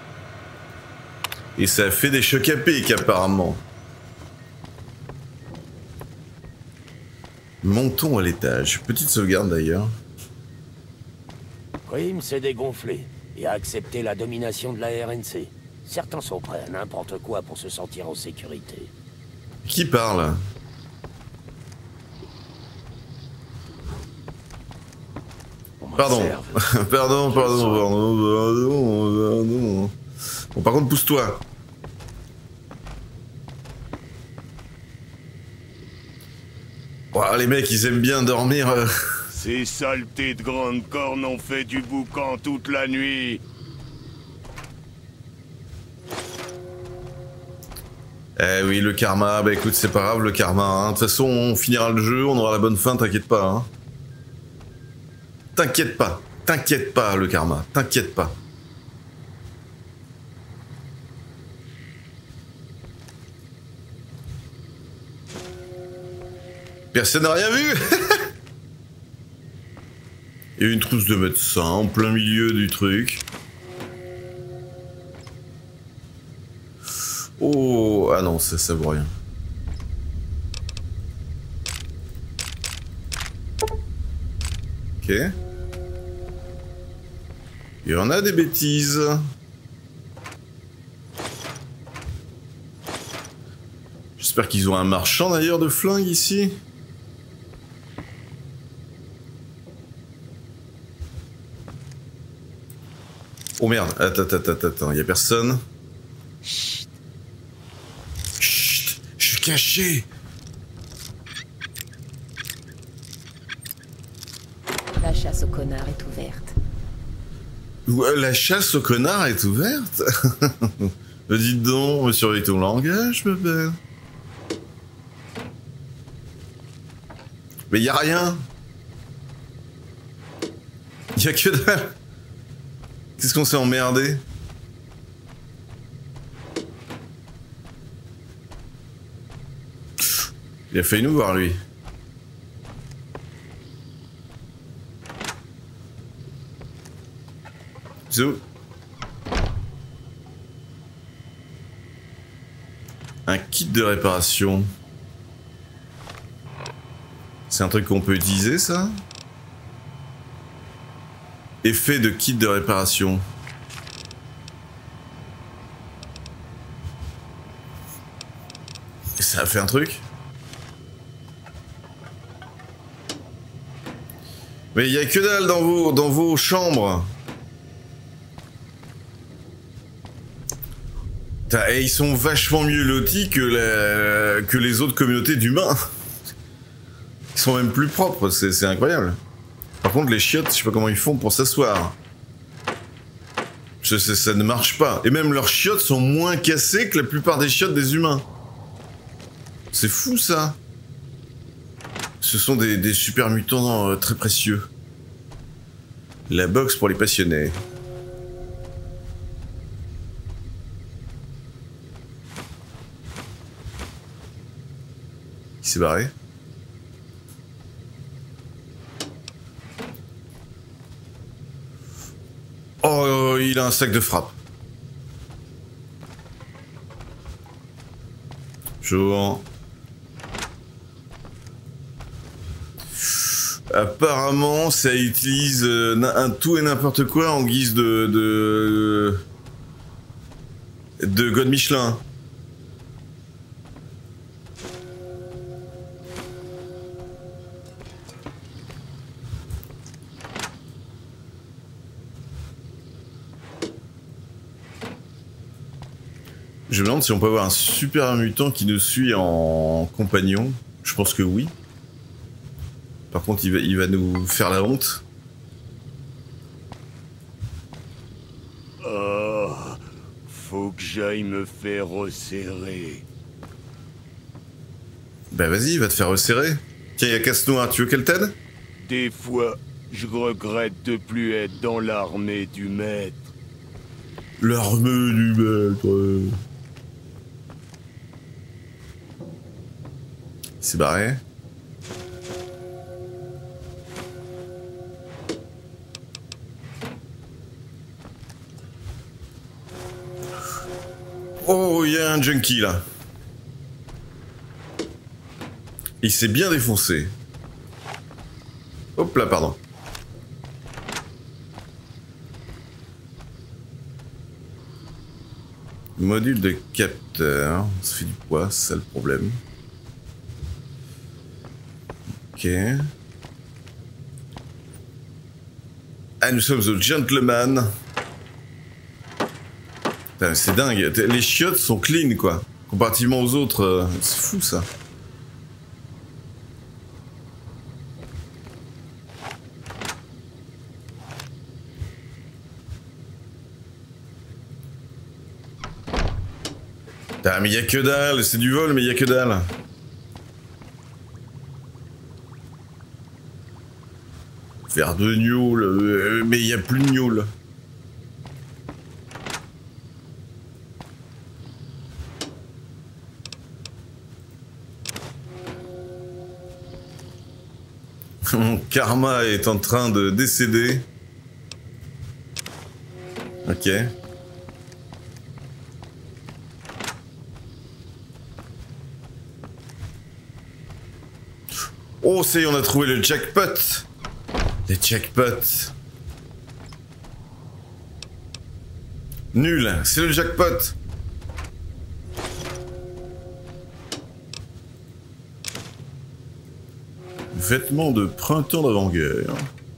Et ça a fait des chocs à pic apparemment. Montons à l'étage. Petite sauvegarde d'ailleurs. Prim s'est dégonflé et a accepté la domination de la R N C. Certains sont prêts à n'importe quoi pour se sentir en sécurité. Qui parle? Pardon. pardon, pardon, pardon, pardon, pardon. Bon, par contre, pousse-toi. Oh, les mecs, ils aiment bien dormir. Euh... Ces saletés de grandes cornes ont fait du boucan toute la nuit. Eh oui, le karma, bah écoute, c'est pas grave, le karma. Hein. De toute façon, on finira le jeu, on aura la bonne fin, t'inquiète pas. Hein. T'inquiète pas, t'inquiète pas, le karma, t'inquiète pas. Personne n'a rien vu. Il y a une trousse de médecin en plein milieu du truc. Oh, ah non, ça, ça vaut rien. Ok. Il y en a des bêtises. J'espère qu'ils ont un marchand d'ailleurs de flingues ici. Oh merde, attends, attends, attends, attends, y a personne. Chut. Chut, je suis caché. La chasse au connard est ouverte. Ouais, la chasse au connard est ouverte. Dites donc, me surveille ton langage, ma belle. Mais y a rien. Y a que dalle. Qu'est-ce qu'on s'est emmerdé? Il a failli nous voir, lui. C'est où? Un kit de réparation. C'est un truc qu'on peut utiliser, ça? Effet de kit de réparation. Et ça a fait un truc? Mais il y a que dalle dans vos, dans vos chambres. Et ils sont vachement mieux lotis que, la, que les autres communautés d'humains. Ils sont même plus propres, c'est incroyable. Par contre, les chiottes, je sais pas comment ils font pour s'asseoir. Ça ne marche pas. Et même leurs chiottes sont moins cassées que la plupart des chiottes des humains. C'est fou, ça. Ce sont des, des super mutants euh, très précieux. La boxe pour les passionnés. Il s'est barré. Oh, il a un sac de frappe. Bonjour. Apparemment, ça utilise euh, un tout et n'importe quoi en guise de, de de God Michelin. Je me demande si on peut avoir un super mutant qui nous suit en compagnon. Je pense que oui. Par contre, il va, il va nous faire la honte. Oh, faut que j'aille me faire resserrer. Bah vas-y, il va te faire resserrer. Tiens, il y a Casse-Noir, tu veux qu'elle t'aide? Des fois, je regrette de plus être dans l'armée du maître. L'armée du maître. Il s'est barré. Oh, il y a un junkie là. Il s'est bien défoncé. Hop là, pardon. Module de capteur. Ça fait du poids, c'est ça le problème. Ok. Ah, nous sommes au Gentleman. C'est dingue, les chiottes sont clean quoi. Comparativement aux autres, euh, c'est fou ça. Ah mais y'a que dalle, c'est du vol mais y'a que dalle. Faire de gnôle, euh, mais y'a plus de gnôle. Mon karma est en train de décéder. Ok. Oh, ça y est, on a trouvé le jackpot. Les jackpots. Nul, c'est le jackpot. Vêtements de printemps d'avant-guerre.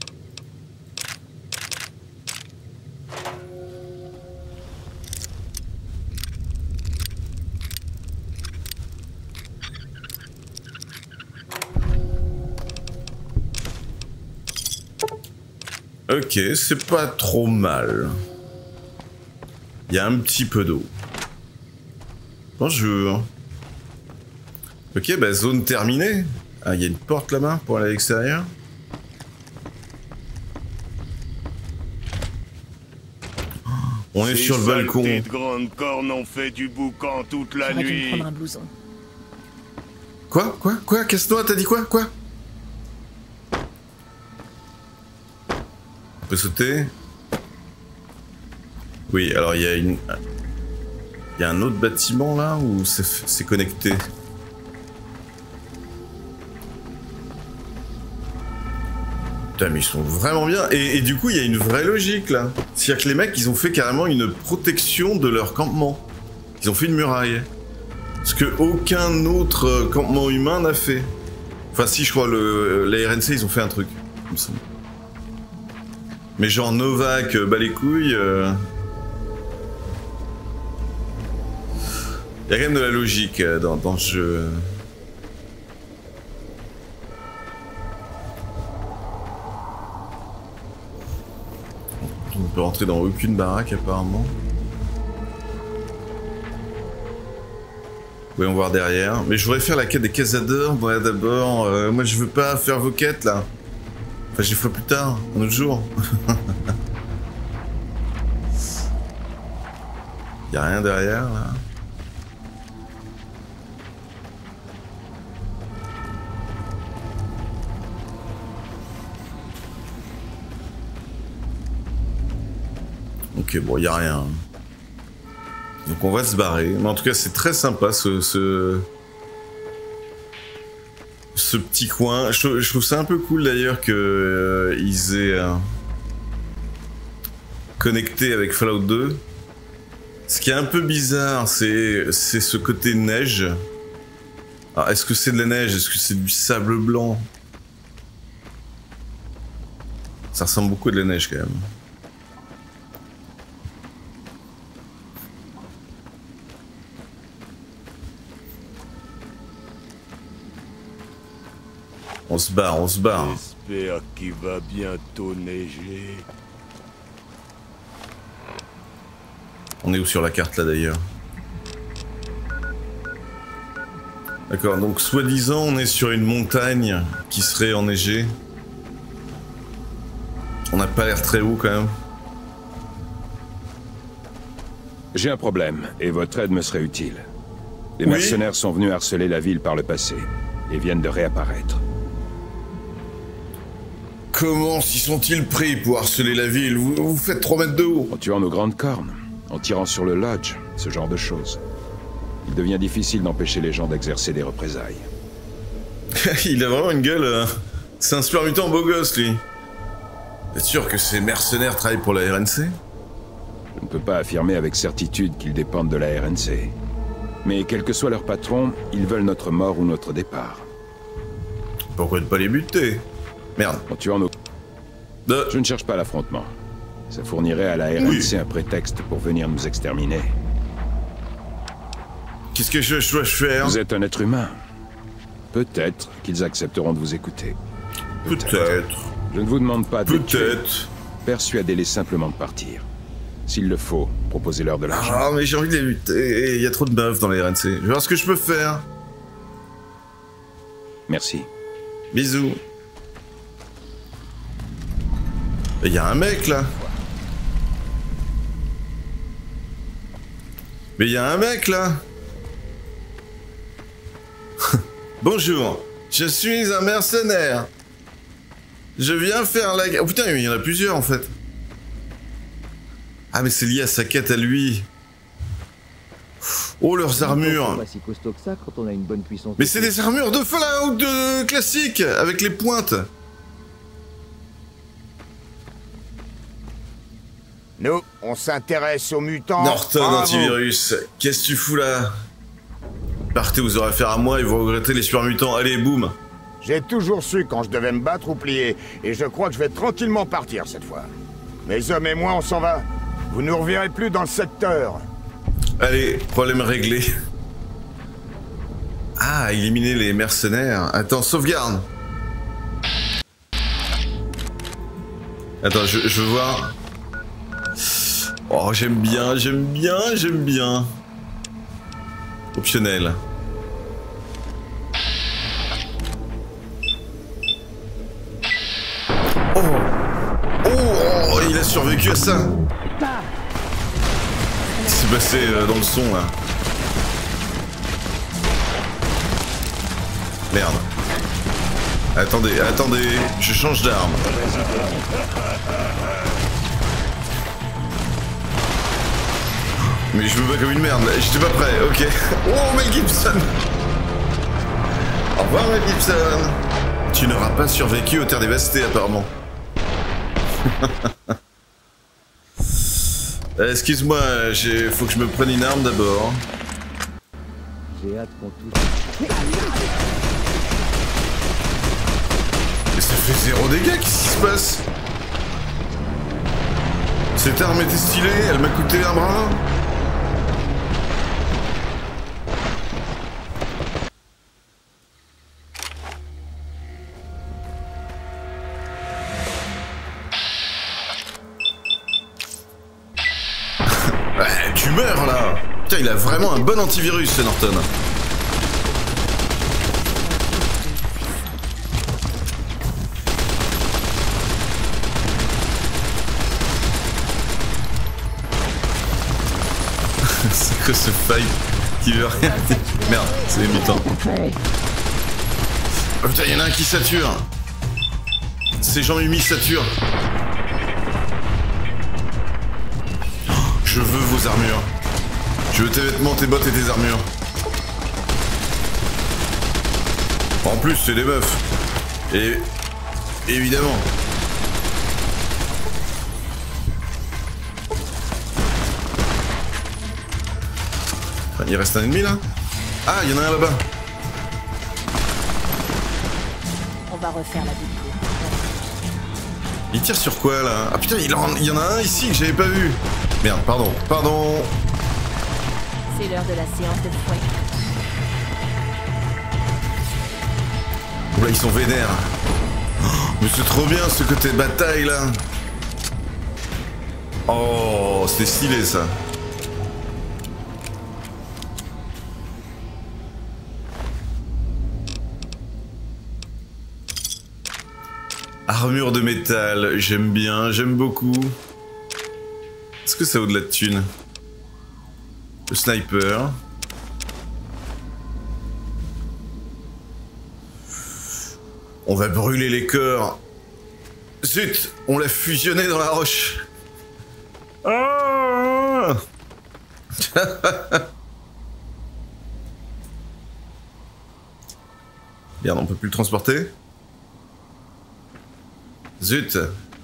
Ok, c'est pas trop mal. Il y a un petit peu d'eau. Bonjour. Ok, bah zone terminée. Ah, il y a une porte là-bas pour aller à l'extérieur. On est sur le balcon. Ces grandes cornes ont fait du boucan toute la J'aurais dû me nuit. prendre un blouson. Quoi? Quoi? Quoi? Casse-Noix, t'as dit quoi? Quoi? On peut sauter? Oui, alors il y a une... Il y a un autre bâtiment là où c'est connecté? Putain, mais ils sont vraiment bien. Et, et du coup, il y a une vraie logique là. C'est-à-dire que les mecs, ils ont fait carrément une protection de leur campement. Ils ont fait une muraille. Ce que aucun autre campement humain n'a fait. Enfin, si, je crois, le, les R N C, ils ont fait un truc, il me semble. Mais genre Novak, bah les couilles. Euh... Il y a quand même de la logique dans, dans ce jeu. On peut rentrer dans aucune baraque apparemment. Oui, on va voir derrière. Mais je voudrais faire la quête des Cazadors. Bon, d'abord, euh, moi je veux pas faire vos quêtes là. Enfin, j'y ferai plus tard, un autre jour. Y'a rien derrière là. Ok, bon, y'a rien. Donc on va se barrer. Mais en tout cas, c'est très sympa ce, ce... ce petit coin. Je, je trouve ça un peu cool d'ailleurs qu'ils euh, aient euh, connecté avec Fallout deux. Ce qui est un peu bizarre, c'est c'est ce côté neige. Alors, est-ce que c'est de la neige? Est-ce que c'est du sable blanc? Ça ressemble beaucoup à de la neige quand même. On se barre, on se barre. J'espère qu'il va bientôt neiger. On est où sur la carte là d'ailleurs? D'accord, donc soi-disant on est sur une montagne qui serait enneigée. On n'a pas l'air très haut quand même. J'ai un problème, et votre aide me serait utile. Les Oui. mercenaires sont venus harceler la ville par le passé, et viennent de réapparaître. Comment s'y sont-ils pris pour harceler la ville? Vous, vous faites trois mètres de haut. En tuant nos grandes cornes, en tirant sur le lodge, ce genre de choses. Il devient difficile d'empêcher les gens d'exercer des représailles. Il a vraiment une gueule... euh, C'est un super mutant beau gosse lui. T'es sûr que ces mercenaires travaillent pour la R N C? Je ne peux pas affirmer avec certitude qu'ils dépendent de la R N C. Mais quel que soit leur patron, ils veulent notre mort ou notre départ. Pourquoi ne pas les buter? Merde. En tuant nos... De... Je ne cherche pas l'affrontement. Ça fournirait à la R N C Oui. un prétexte pour venir nous exterminer. Qu'est-ce que je dois faire? Vous êtes un être humain. Peut-être qu'ils accepteront de vous écouter. Peut-être. Je ne vous demande pas de les tuer. Peut-être. Persuadez-les simplement de partir. S'il le faut, proposez-leur de l'argent. Ah mais j'ai envie de les buter. Il y a trop de meufs dans la R N C. Je vais voir ce que je peux faire. Merci. Bisous. Il y a un mec là. Mais il y a un mec là. Bonjour, je suis un mercenaire. Je viens faire la... Oh putain, il y en a plusieurs en fait. Ah mais c'est lié à sa quête à lui. Oh leurs armures. Pas si costaud que ça quand on a une bonne puissance. Mais c'est des armures de Fallout de classique avec les pointes. Nous, on s'intéresse aux mutants. Norton Bravo. antivirus, qu'est-ce que tu fous là? Partez, vous aurez affaire à moi et vous regrettez les super mutants. Allez, boum. J'ai toujours su quand je devais me battre ou plier, et je crois que je vais tranquillement partir cette fois. Mes hommes et moi, on s'en va. Vous ne nous reverrez plus dans le secteur. Allez, problème réglé. Ah, éliminer les mercenaires. Attends, sauvegarde. Attends, je, je veux voir. Oh, j'aime bien, j'aime bien, j'aime bien. Optionnel. Oh. Oh, oh, il a survécu à ça. Qu'est-ce qui s'est passé euh, dans le son là? Merde. Attendez, attendez, je change d'arme. Mais je me bats comme une merde là, j'étais pas prêt, ok. Oh Mel Gibson. Au revoir Mel Gibson. Tu n'auras pas survécu aux terres dévastées apparemment. euh, Excuse-moi, j'ai... faut que je me prenne une arme d'abord. J'ai hâte qu'on touche. Mais ça fait zéro dégâts, qu'est-ce qui se passe? Cette arme était stylée, elle m'a coûté un bras. Ouais, tu meurs là. Putain, il a vraiment un bon antivirus, ce Norton. C'est quoi ce fight qui veut rien dire? Merde, c'est les mutants. Oh putain, y'en a un qui sature. Ces gens humides saturent. Oh, je veux vos armures. Je veux tes vêtements, tes bottes et tes armures. En plus, c'est des meufs. Et... évidemment. Il reste un ennemi là? Ah, il y en a un là-bas. On va refaire la boucle. Il tire sur quoi là? Ah putain, il, en... il y en a un ici que j'avais pas vu. Merde, pardon, pardon. C'est l'heure de la séance de fouet. Là, ils sont vénères. Oh, mais c'est trop bien ce côté bataille là. Oh, c'était stylé ça. Armure de métal, j'aime bien, j'aime beaucoup. Est-ce que ça vaut de la thune? Le sniper. On va brûler les corps. Zut, on l'a fusionné dans la roche. Ah Merde, on peut plus le transporter. Zut.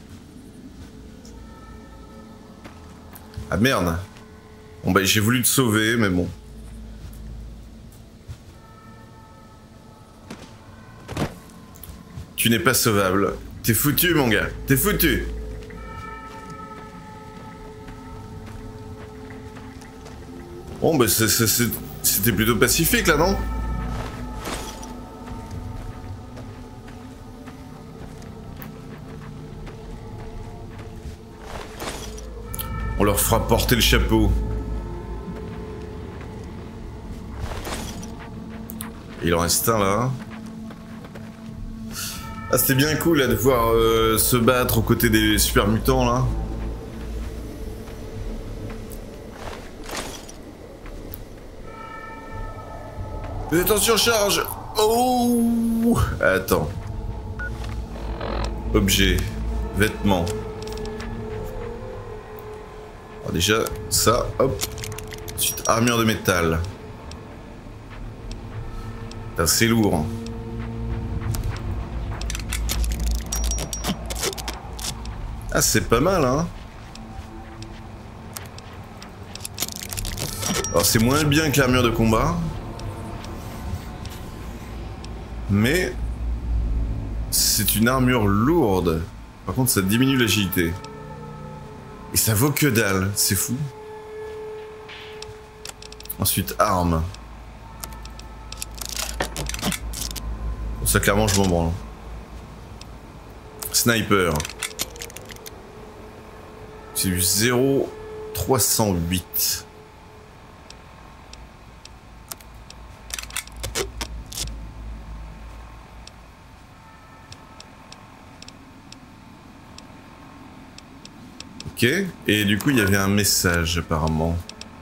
Ah merde. Bon bah j'ai voulu te sauver, mais bon. Tu n'es pas sauvable. T'es foutu mon gars, t'es foutu. Bon bah c'était plutôt pacifique là, non? On leur fera porter le chapeau. Il en reste un là. Ah, c'était bien cool là de voir euh, se battre aux côtés des super mutants là. Mais attention, charge. Oh. Attends. Objet. Vêtements. Alors déjà, ça, hop. Ensuite, armure de métal. C'est lourd. Ah, c'est pas mal, hein. Alors, c'est moins bien que l'armure de combat. Mais... c'est une armure lourde. Par contre, ça diminue l'agilité. Et ça vaut que dalle, c'est fou. Ensuite, arme. Bon, ça, clairement, je m'en branle. Sniper. C'est du zéro trois cent huit. Ok, et du coup il y avait un message apparemment.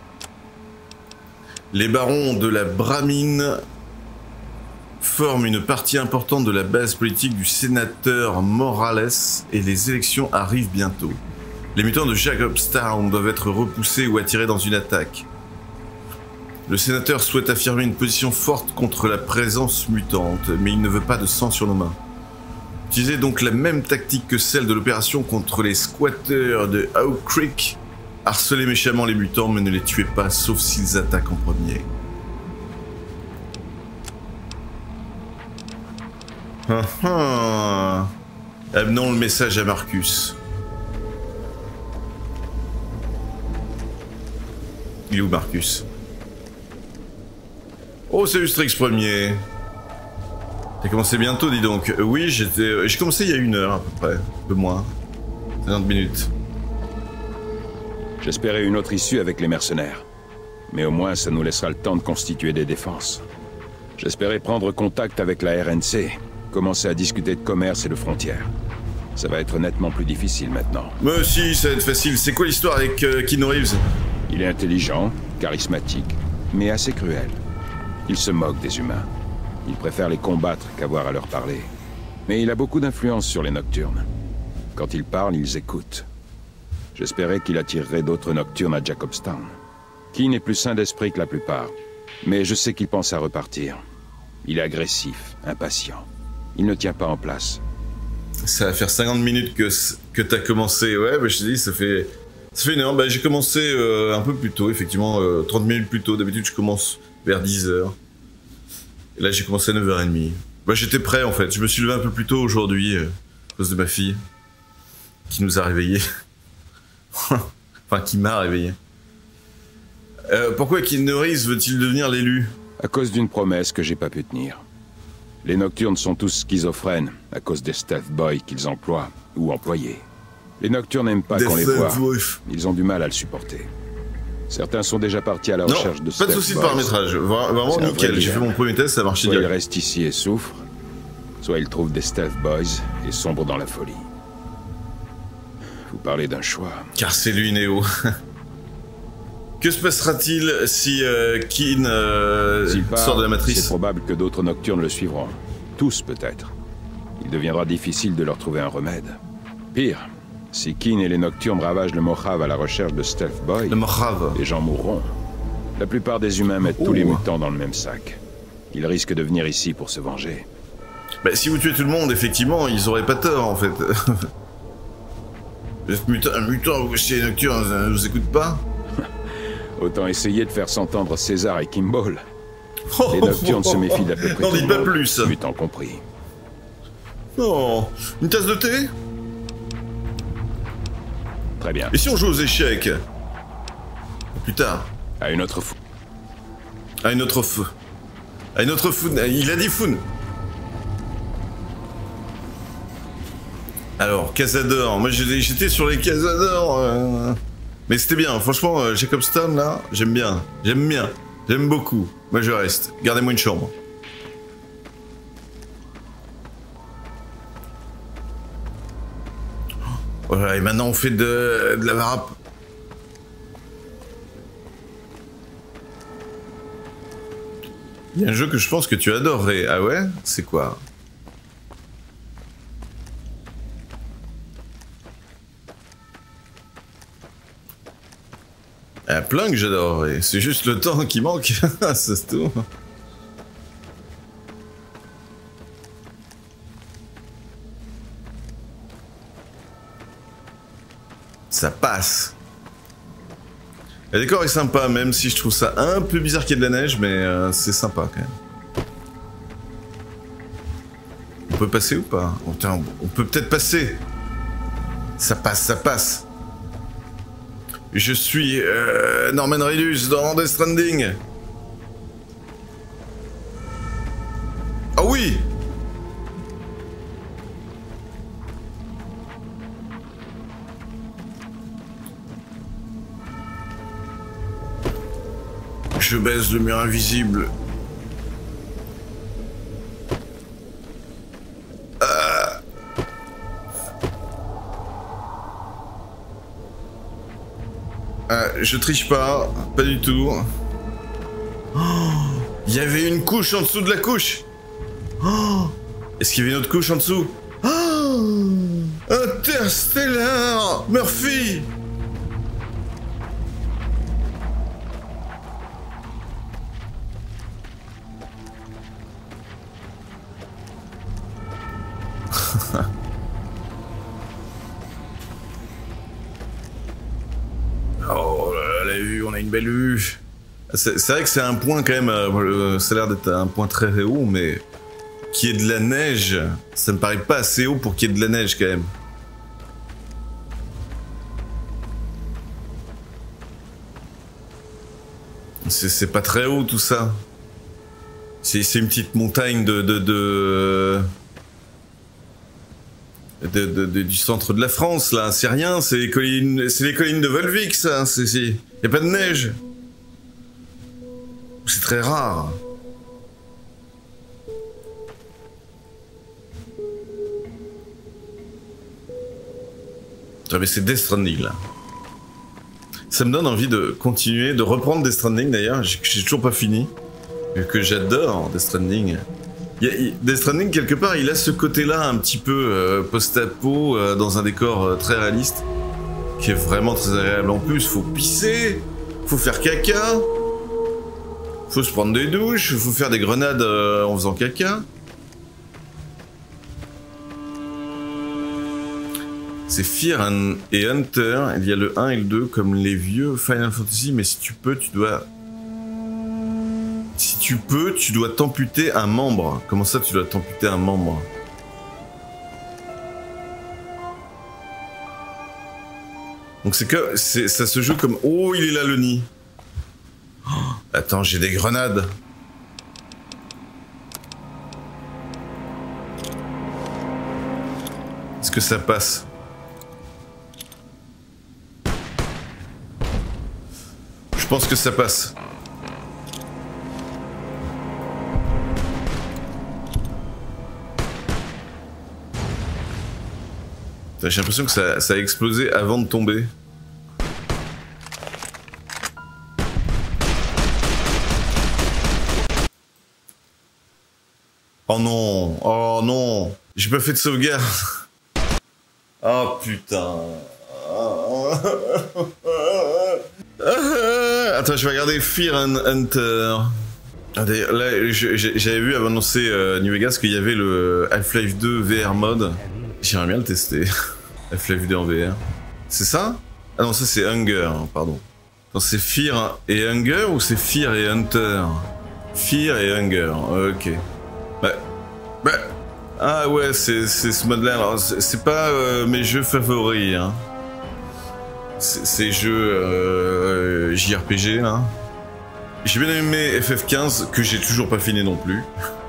Les barons de la Bramine forment une partie importante de la base politique du sénateur Morales et les élections arrivent bientôt. Les mutants de Jacobstown doivent être repoussés ou attirés dans une attaque. Le sénateur souhaite affirmer une position forte contre la présence mutante, mais il ne veut pas de sang sur nos mains. Utilisez donc la même tactique que celle de l'opération contre les squatteurs de Oak Creek. Harcelez méchamment les mutants, mais ne les tuez pas, sauf s'ils attaquent en premier. Ah ah. Amenons le message à Marcus. Il est où Marcus? Oh, c'est Ustrix premier. T'as commencé bientôt, dis donc. Euh, oui, j'étais, j'ai commencé il y a une heure à peu près, un peu moins. cinquante minutes. J'espérais une autre issue avec les mercenaires. Mais au moins, ça nous laissera le temps de constituer des défenses. J'espérais prendre contact avec la R N C, commencer à discuter de commerce et de frontières. Ça va être nettement plus difficile maintenant. Mais si, ça va être facile. C'est quoi l'histoire avec euh, Keanu Reeves? Il est intelligent, charismatique, mais assez cruel. Il se moque des humains. Il préfère les combattre qu'avoir à leur parler. Mais il a beaucoup d'influence sur les Nocturnes. Quand il parle, ils écoutent. J'espérais qu'il attirerait d'autres Nocturnes à Jacobstown. Keane est plus sain d'esprit que la plupart. Mais je sais qu'il pense à repartir. Il est agressif, impatient. Il ne tient pas en place. Ça va faire cinquante minutes que, que t'as commencé. Ouais, bah je te dis, ça fait... Ça fait une heure, bah, j'ai commencé euh, un peu plus tôt, effectivement, euh, trente minutes plus tôt. D'habitude, je commence vers dix heures. Et là, j'ai commencé à neuf heures trente. Bah, j'étais prêt, en fait. Je me suis levé un peu plus tôt aujourd'hui, euh, à cause de ma fille, qui nous a réveillés. Enfin, qui m'a réveillé. Euh, pourquoi Kid Norris veut-il devenir l'élu? À cause d'une promesse que j'ai pas pu tenir. Les Nocturnes sont tous schizophrènes, à cause des Stealth Boys qu'ils emploient, ou employés. Les Nocturnes n'aiment pas qu'on les voit. Ils ont du mal à le supporter. Certains sont déjà partis à la non, recherche de Stealth Boys. Pas de soucis de paramétrage. Vraiment nickel. J'ai fait mon premier test, ça a marché direct. Soit il reste ici et souffre, soit il trouve des Stealth Boys et sombre dans la folie. Vous parlez d'un choix. Car c'est lui, Neo. Que se passera-t-il si euh, Keen euh, sort de la matrice? C'est probable que d'autres Nocturnes le suivront. Tous, peut-être. Il deviendra difficile de leur trouver un remède. Pire, si Keen et les Nocturnes ravagent le Mojave à la recherche de Stealth Boy, le Mojave. Les gens mourront. La plupart des humains mettent oh. tous les mutants dans le même sac. Ils risquent de venir ici pour se venger. Bah, si vous tuez tout le monde, effectivement, ils auraient pas tort, en fait. Vous êtes mutant, un mutant, vous chez les Nocturnes, ça ne vous écoute pas? Autant essayer de faire s'entendre César et Kimball. Oh, les Nocturnes oh, se méfient d'à peu près n'en dites pas plus. Mutant compris. Oh, une tasse de thé? Très bien. Et si on joue aux échecs? Plus tard. À une autre fou. À une autre fou. À une autre fou. Il a dit fou. Alors, Cazador. Moi, j'étais sur les Cazador. Euh... Mais c'était bien. Franchement, euh, Jacobstown, là, j'aime bien. J'aime bien. J'aime beaucoup. Moi, je reste. Gardez-moi une chambre. Voilà, et maintenant, on fait de, de la varap. Il y a un jeu que je pense que tu adorerais. Ah ouais? C'est quoi? Il y a plein que j'adorerais. C'est juste le temps qui manque. C'est tout. Ça passe. Le décor est sympa, même si je trouve ça un peu bizarre qu'il y ait de la neige, mais euh, c'est sympa quand même. On peut passer ou pas? Oh, putain, on peut peut-être passer. Ça passe, ça passe. Je suis euh, Norman Reedus dans Death Stranding. Ah oh oui. Je baisse le mur invisible. Ah. Ah, je triche pas, pas du tout. Oh, il y avait une couche en dessous de la couche. Oh, est-ce qu'il y avait une autre couche en dessous? Oh, Interstellar, Murphy. Oh là là, la vue, on a une belle vue. C'est vrai que c'est un point quand même, euh, ça a l'air d'être un point très haut, mais qu'il y ait de la neige, ça me paraît pas assez haut pour qu'il y ait de la neige quand même. C'est pas très haut tout ça. C'est une petite montagne de... de, de... De, de, de, du centre de la France, là, c'est rien, c'est les collines, c'est les collines de Volvic, ça, c'est, y a pas de neige. C'est très rare. Ah, mais c'est Death Stranding, là. Ça me donne envie de continuer, de reprendre Death Stranding, d'ailleurs, j'ai toujours pas fini, vu que j'adore Death Stranding. Il y a, il, Death Stranding, quelque part, il a ce côté-là un petit peu euh, post-apo, euh, dans un décor euh, très réaliste, qui est vraiment très agréable. En plus, faut pisser, faut faire caca, faut se prendre des douches, faut faire des grenades euh, en faisant caca. C'est Fear et Hunter. Il y a le un et le deux comme les vieux Final Fantasy, mais si tu peux, tu dois... Si tu peux, tu dois t'amputer un membre. Comment ça, tu dois t'amputer un membre? Donc c'est que... ça se joue comme... Oh, il est là, le nid. Oh, attends, j'ai des grenades. Est-ce que ça passe? Je pense que ça passe. J'ai l'impression que ça, ça a explosé avant de tomber. Oh non, oh non, j'ai pas fait de sauvegarde. Oh putain. Attends, je vais regarder Fear and Hunter. Là, j'avais vu avant d'annoncer euh, New Vegas qu'il y avait le Half-Life deux V R mode. J'aimerais bien le tester. Half-Life deux en V R. C'est ça? Ah non, ça c'est Hunger, pardon. C'est Fear et Hunger ou c'est Fear et Hunter? Fear et Hunger, ok. Bah, bah, ah ouais, c'est ce mode-là. C'est pas euh, mes jeux favoris. Hein. Ces jeux euh, J R P G là. J'ai bien aimé F F quinze que j'ai toujours pas fini non plus.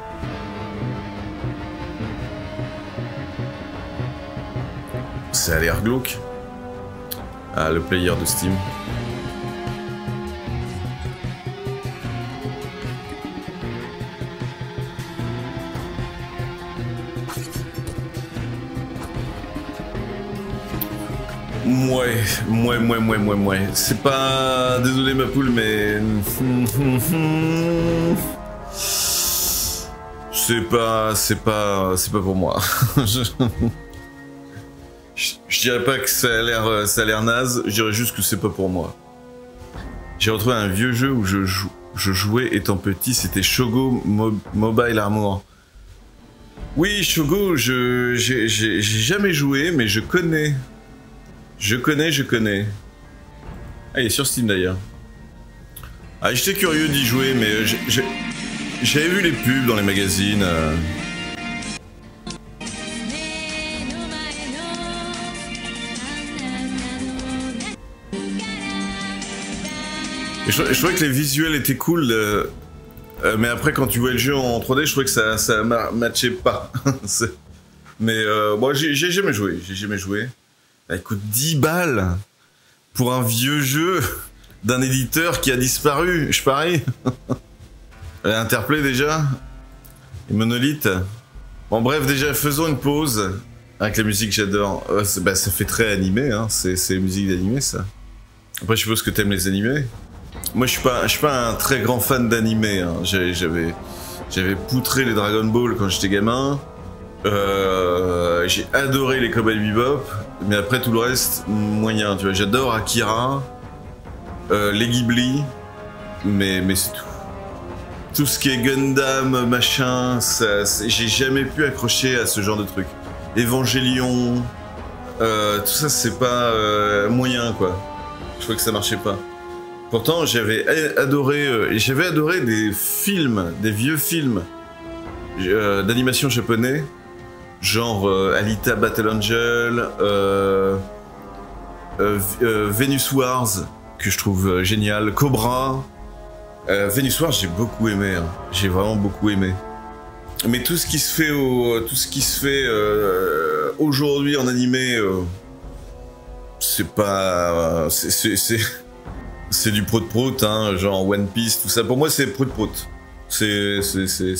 Ça a l'air glauque. Ah, le player de Steam. Mouais, mouais, mouais, mouais, mouais, mouais. C'est pas... Désolé ma poule, mais... C'est pas... C'est pas... C'est pas pour moi. je... Je, je dirais pas que ça a l'air ça a l'air naze, je dirais juste que c'est pas pour moi. J'ai retrouvé un vieux jeu où je, jou je jouais étant petit, c'était Shogo Mo Mobile Armor. Oui, Shogo, je j'ai jamais joué, mais je connais. Je connais, je connais. Ah, il est sur Steam d'ailleurs. Ah, j'étais curieux d'y jouer, mais j'avais vu les pubs dans les magazines. Euh... Je, je trouvais que les visuels étaient cool, euh, euh, mais après quand tu vois le jeu en trois D, je trouvais que ça, ça matchait pas. Mais euh, bon, j'ai jamais joué, j'ai jamais joué. Bah, écoute, dix balles pour un vieux jeu d'un éditeur qui a disparu, je parie. Interplay déjà, et Monolith. Bon bref, déjà faisons une pause avec la musique que j'adore. Euh, bah, ça fait très animé, hein. C'est musique d'animé ça. Après je suppose que t'aimes les animés. Moi je suis pas, je suis pas un très grand fan d'animé. Hein. J'avais, j'avais poutré les Dragon Ball quand j'étais gamin. Euh, j'ai adoré les Cowboy Bebop, mais après tout le reste moyen. Tu vois, j'adore Akira, euh, les Ghibli, mais mais c'est tout. Tout ce qui est Gundam, machin, j'ai jamais pu accrocher à ce genre de truc. Evangelion, euh, tout ça c'est pas euh, moyen quoi. Je crois que ça marchait pas. Pourtant, j'avais adoré, euh, j'avais adoré des films, des vieux films euh, d'animation japonais, genre euh, Alita Battle Angel, euh, euh, euh, Venus Wars, que je trouve euh, génial, Cobra. Euh, Venus Wars, j'ai beaucoup aimé, hein. J'ai vraiment beaucoup aimé. Mais tout ce qui se fait, au, tout ce qui se fait euh, aujourd'hui en animé, euh, c'est pas, c'est C'est du prout-prout, hein, genre One Piece, tout ça. Pour moi, c'est prout-prout. C'est... C'est... C'est...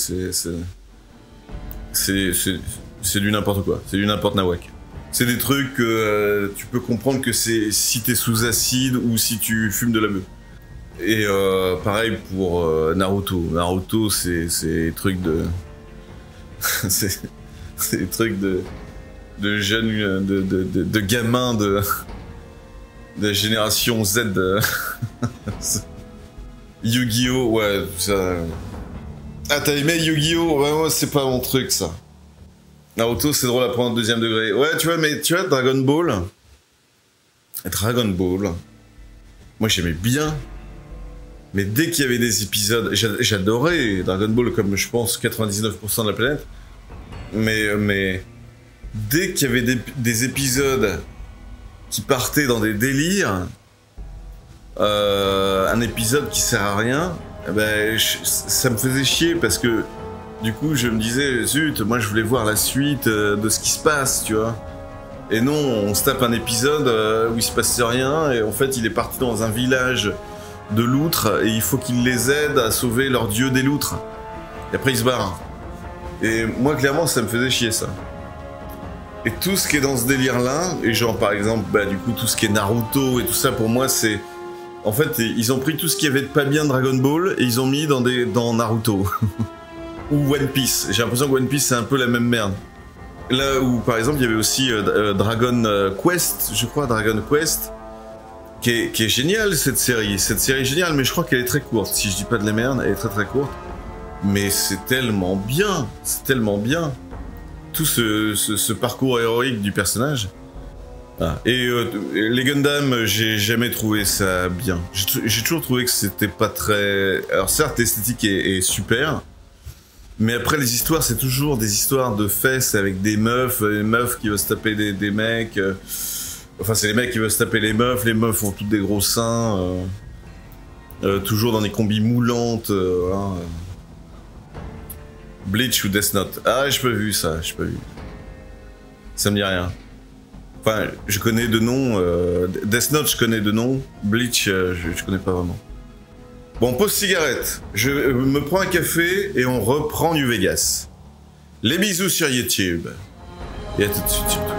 C'est... C'est du n'importe quoi. C'est du n'importe nawak. C'est des trucs que euh, tu peux comprendre que c'est si t'es sous acide ou si tu fumes de la beuh. Et euh, pareil pour euh, Naruto. Naruto, c'est des trucs de... c'est des trucs de... de jeunes... de, de, de, de gamins de... de la génération Z. Yu-Gi-Oh! Ouais, ça... Ah, t'as aimé Yu-Gi-Oh! Ouais, moi, c'est pas mon truc, ça. Naruto, c'est drôle à prendre au deuxième degré. Ouais, tu vois, mais tu vois, Dragon Ball... Dragon Ball... Moi, j'aimais bien. Mais dès qu'il y avait des épisodes... J'adorais Dragon Ball, comme je pense quatre-vingt-dix-neuf pour cent de la planète. Mais... mais dès qu'il y avait des, des épisodes qui partaient dans des délires... Euh, un épisode qui sert à rien... Eh ben, je, ça me faisait chier parce que... Du coup, je me disais, zut, moi je voulais voir la suite euh, de ce qui se passe, tu vois. Et non, on se tape un épisode euh, où il se passe rien, et en fait, il est parti dans un village de loutres, et il faut qu'il les aide à sauver leur dieu des loutres. Et après, il se barre. Et moi, clairement, ça me faisait chier, ça. Et tout ce qui est dans ce délire-là, et genre, par exemple, bah, du coup, tout ce qui est Naruto et tout ça, pour moi, c'est... En fait, ils ont pris tout ce qui avait de pas bien de Dragon Ball, et ils ont mis dans, des... dans Naruto. Ou One Piece. J'ai l'impression que One Piece c'est un peu la même merde. Là où par exemple il y avait aussi euh, euh, Dragon Quest, je crois, Dragon Quest, qui est, qui est géniale cette série. Cette série est géniale, mais je crois qu'elle est très courte. Si je dis pas de la merde, elle est très très courte. Mais c'est tellement bien, c'est tellement bien. Tout ce, ce, ce parcours héroïque du personnage. Ah. Et euh, les Gundam, j'ai jamais trouvé ça bien. J'ai toujours trouvé que c'était pas très... Alors certes, l'esthétique est, est super. Mais après, les histoires, c'est toujours des histoires de fesses avec des meufs, les meufs qui veulent se taper des, des mecs. Euh... Enfin, c'est les mecs qui veulent se taper les meufs, les meufs ont toutes des gros seins. Euh... Euh, toujours dans des combis moulantes. Euh, voilà. Bleach ou Death Note. Ah, j'ai pas vu ça, j'ai pas vu. Ça me dit rien. Enfin, je connais de nom. Euh... Death Note, je connais de nom. Bleach, euh, je, je connais pas vraiment. Bon, pause cigarette. Je me prends un café et on reprend New Vegas. Les bisous sur YouTube. Et à tout de suite.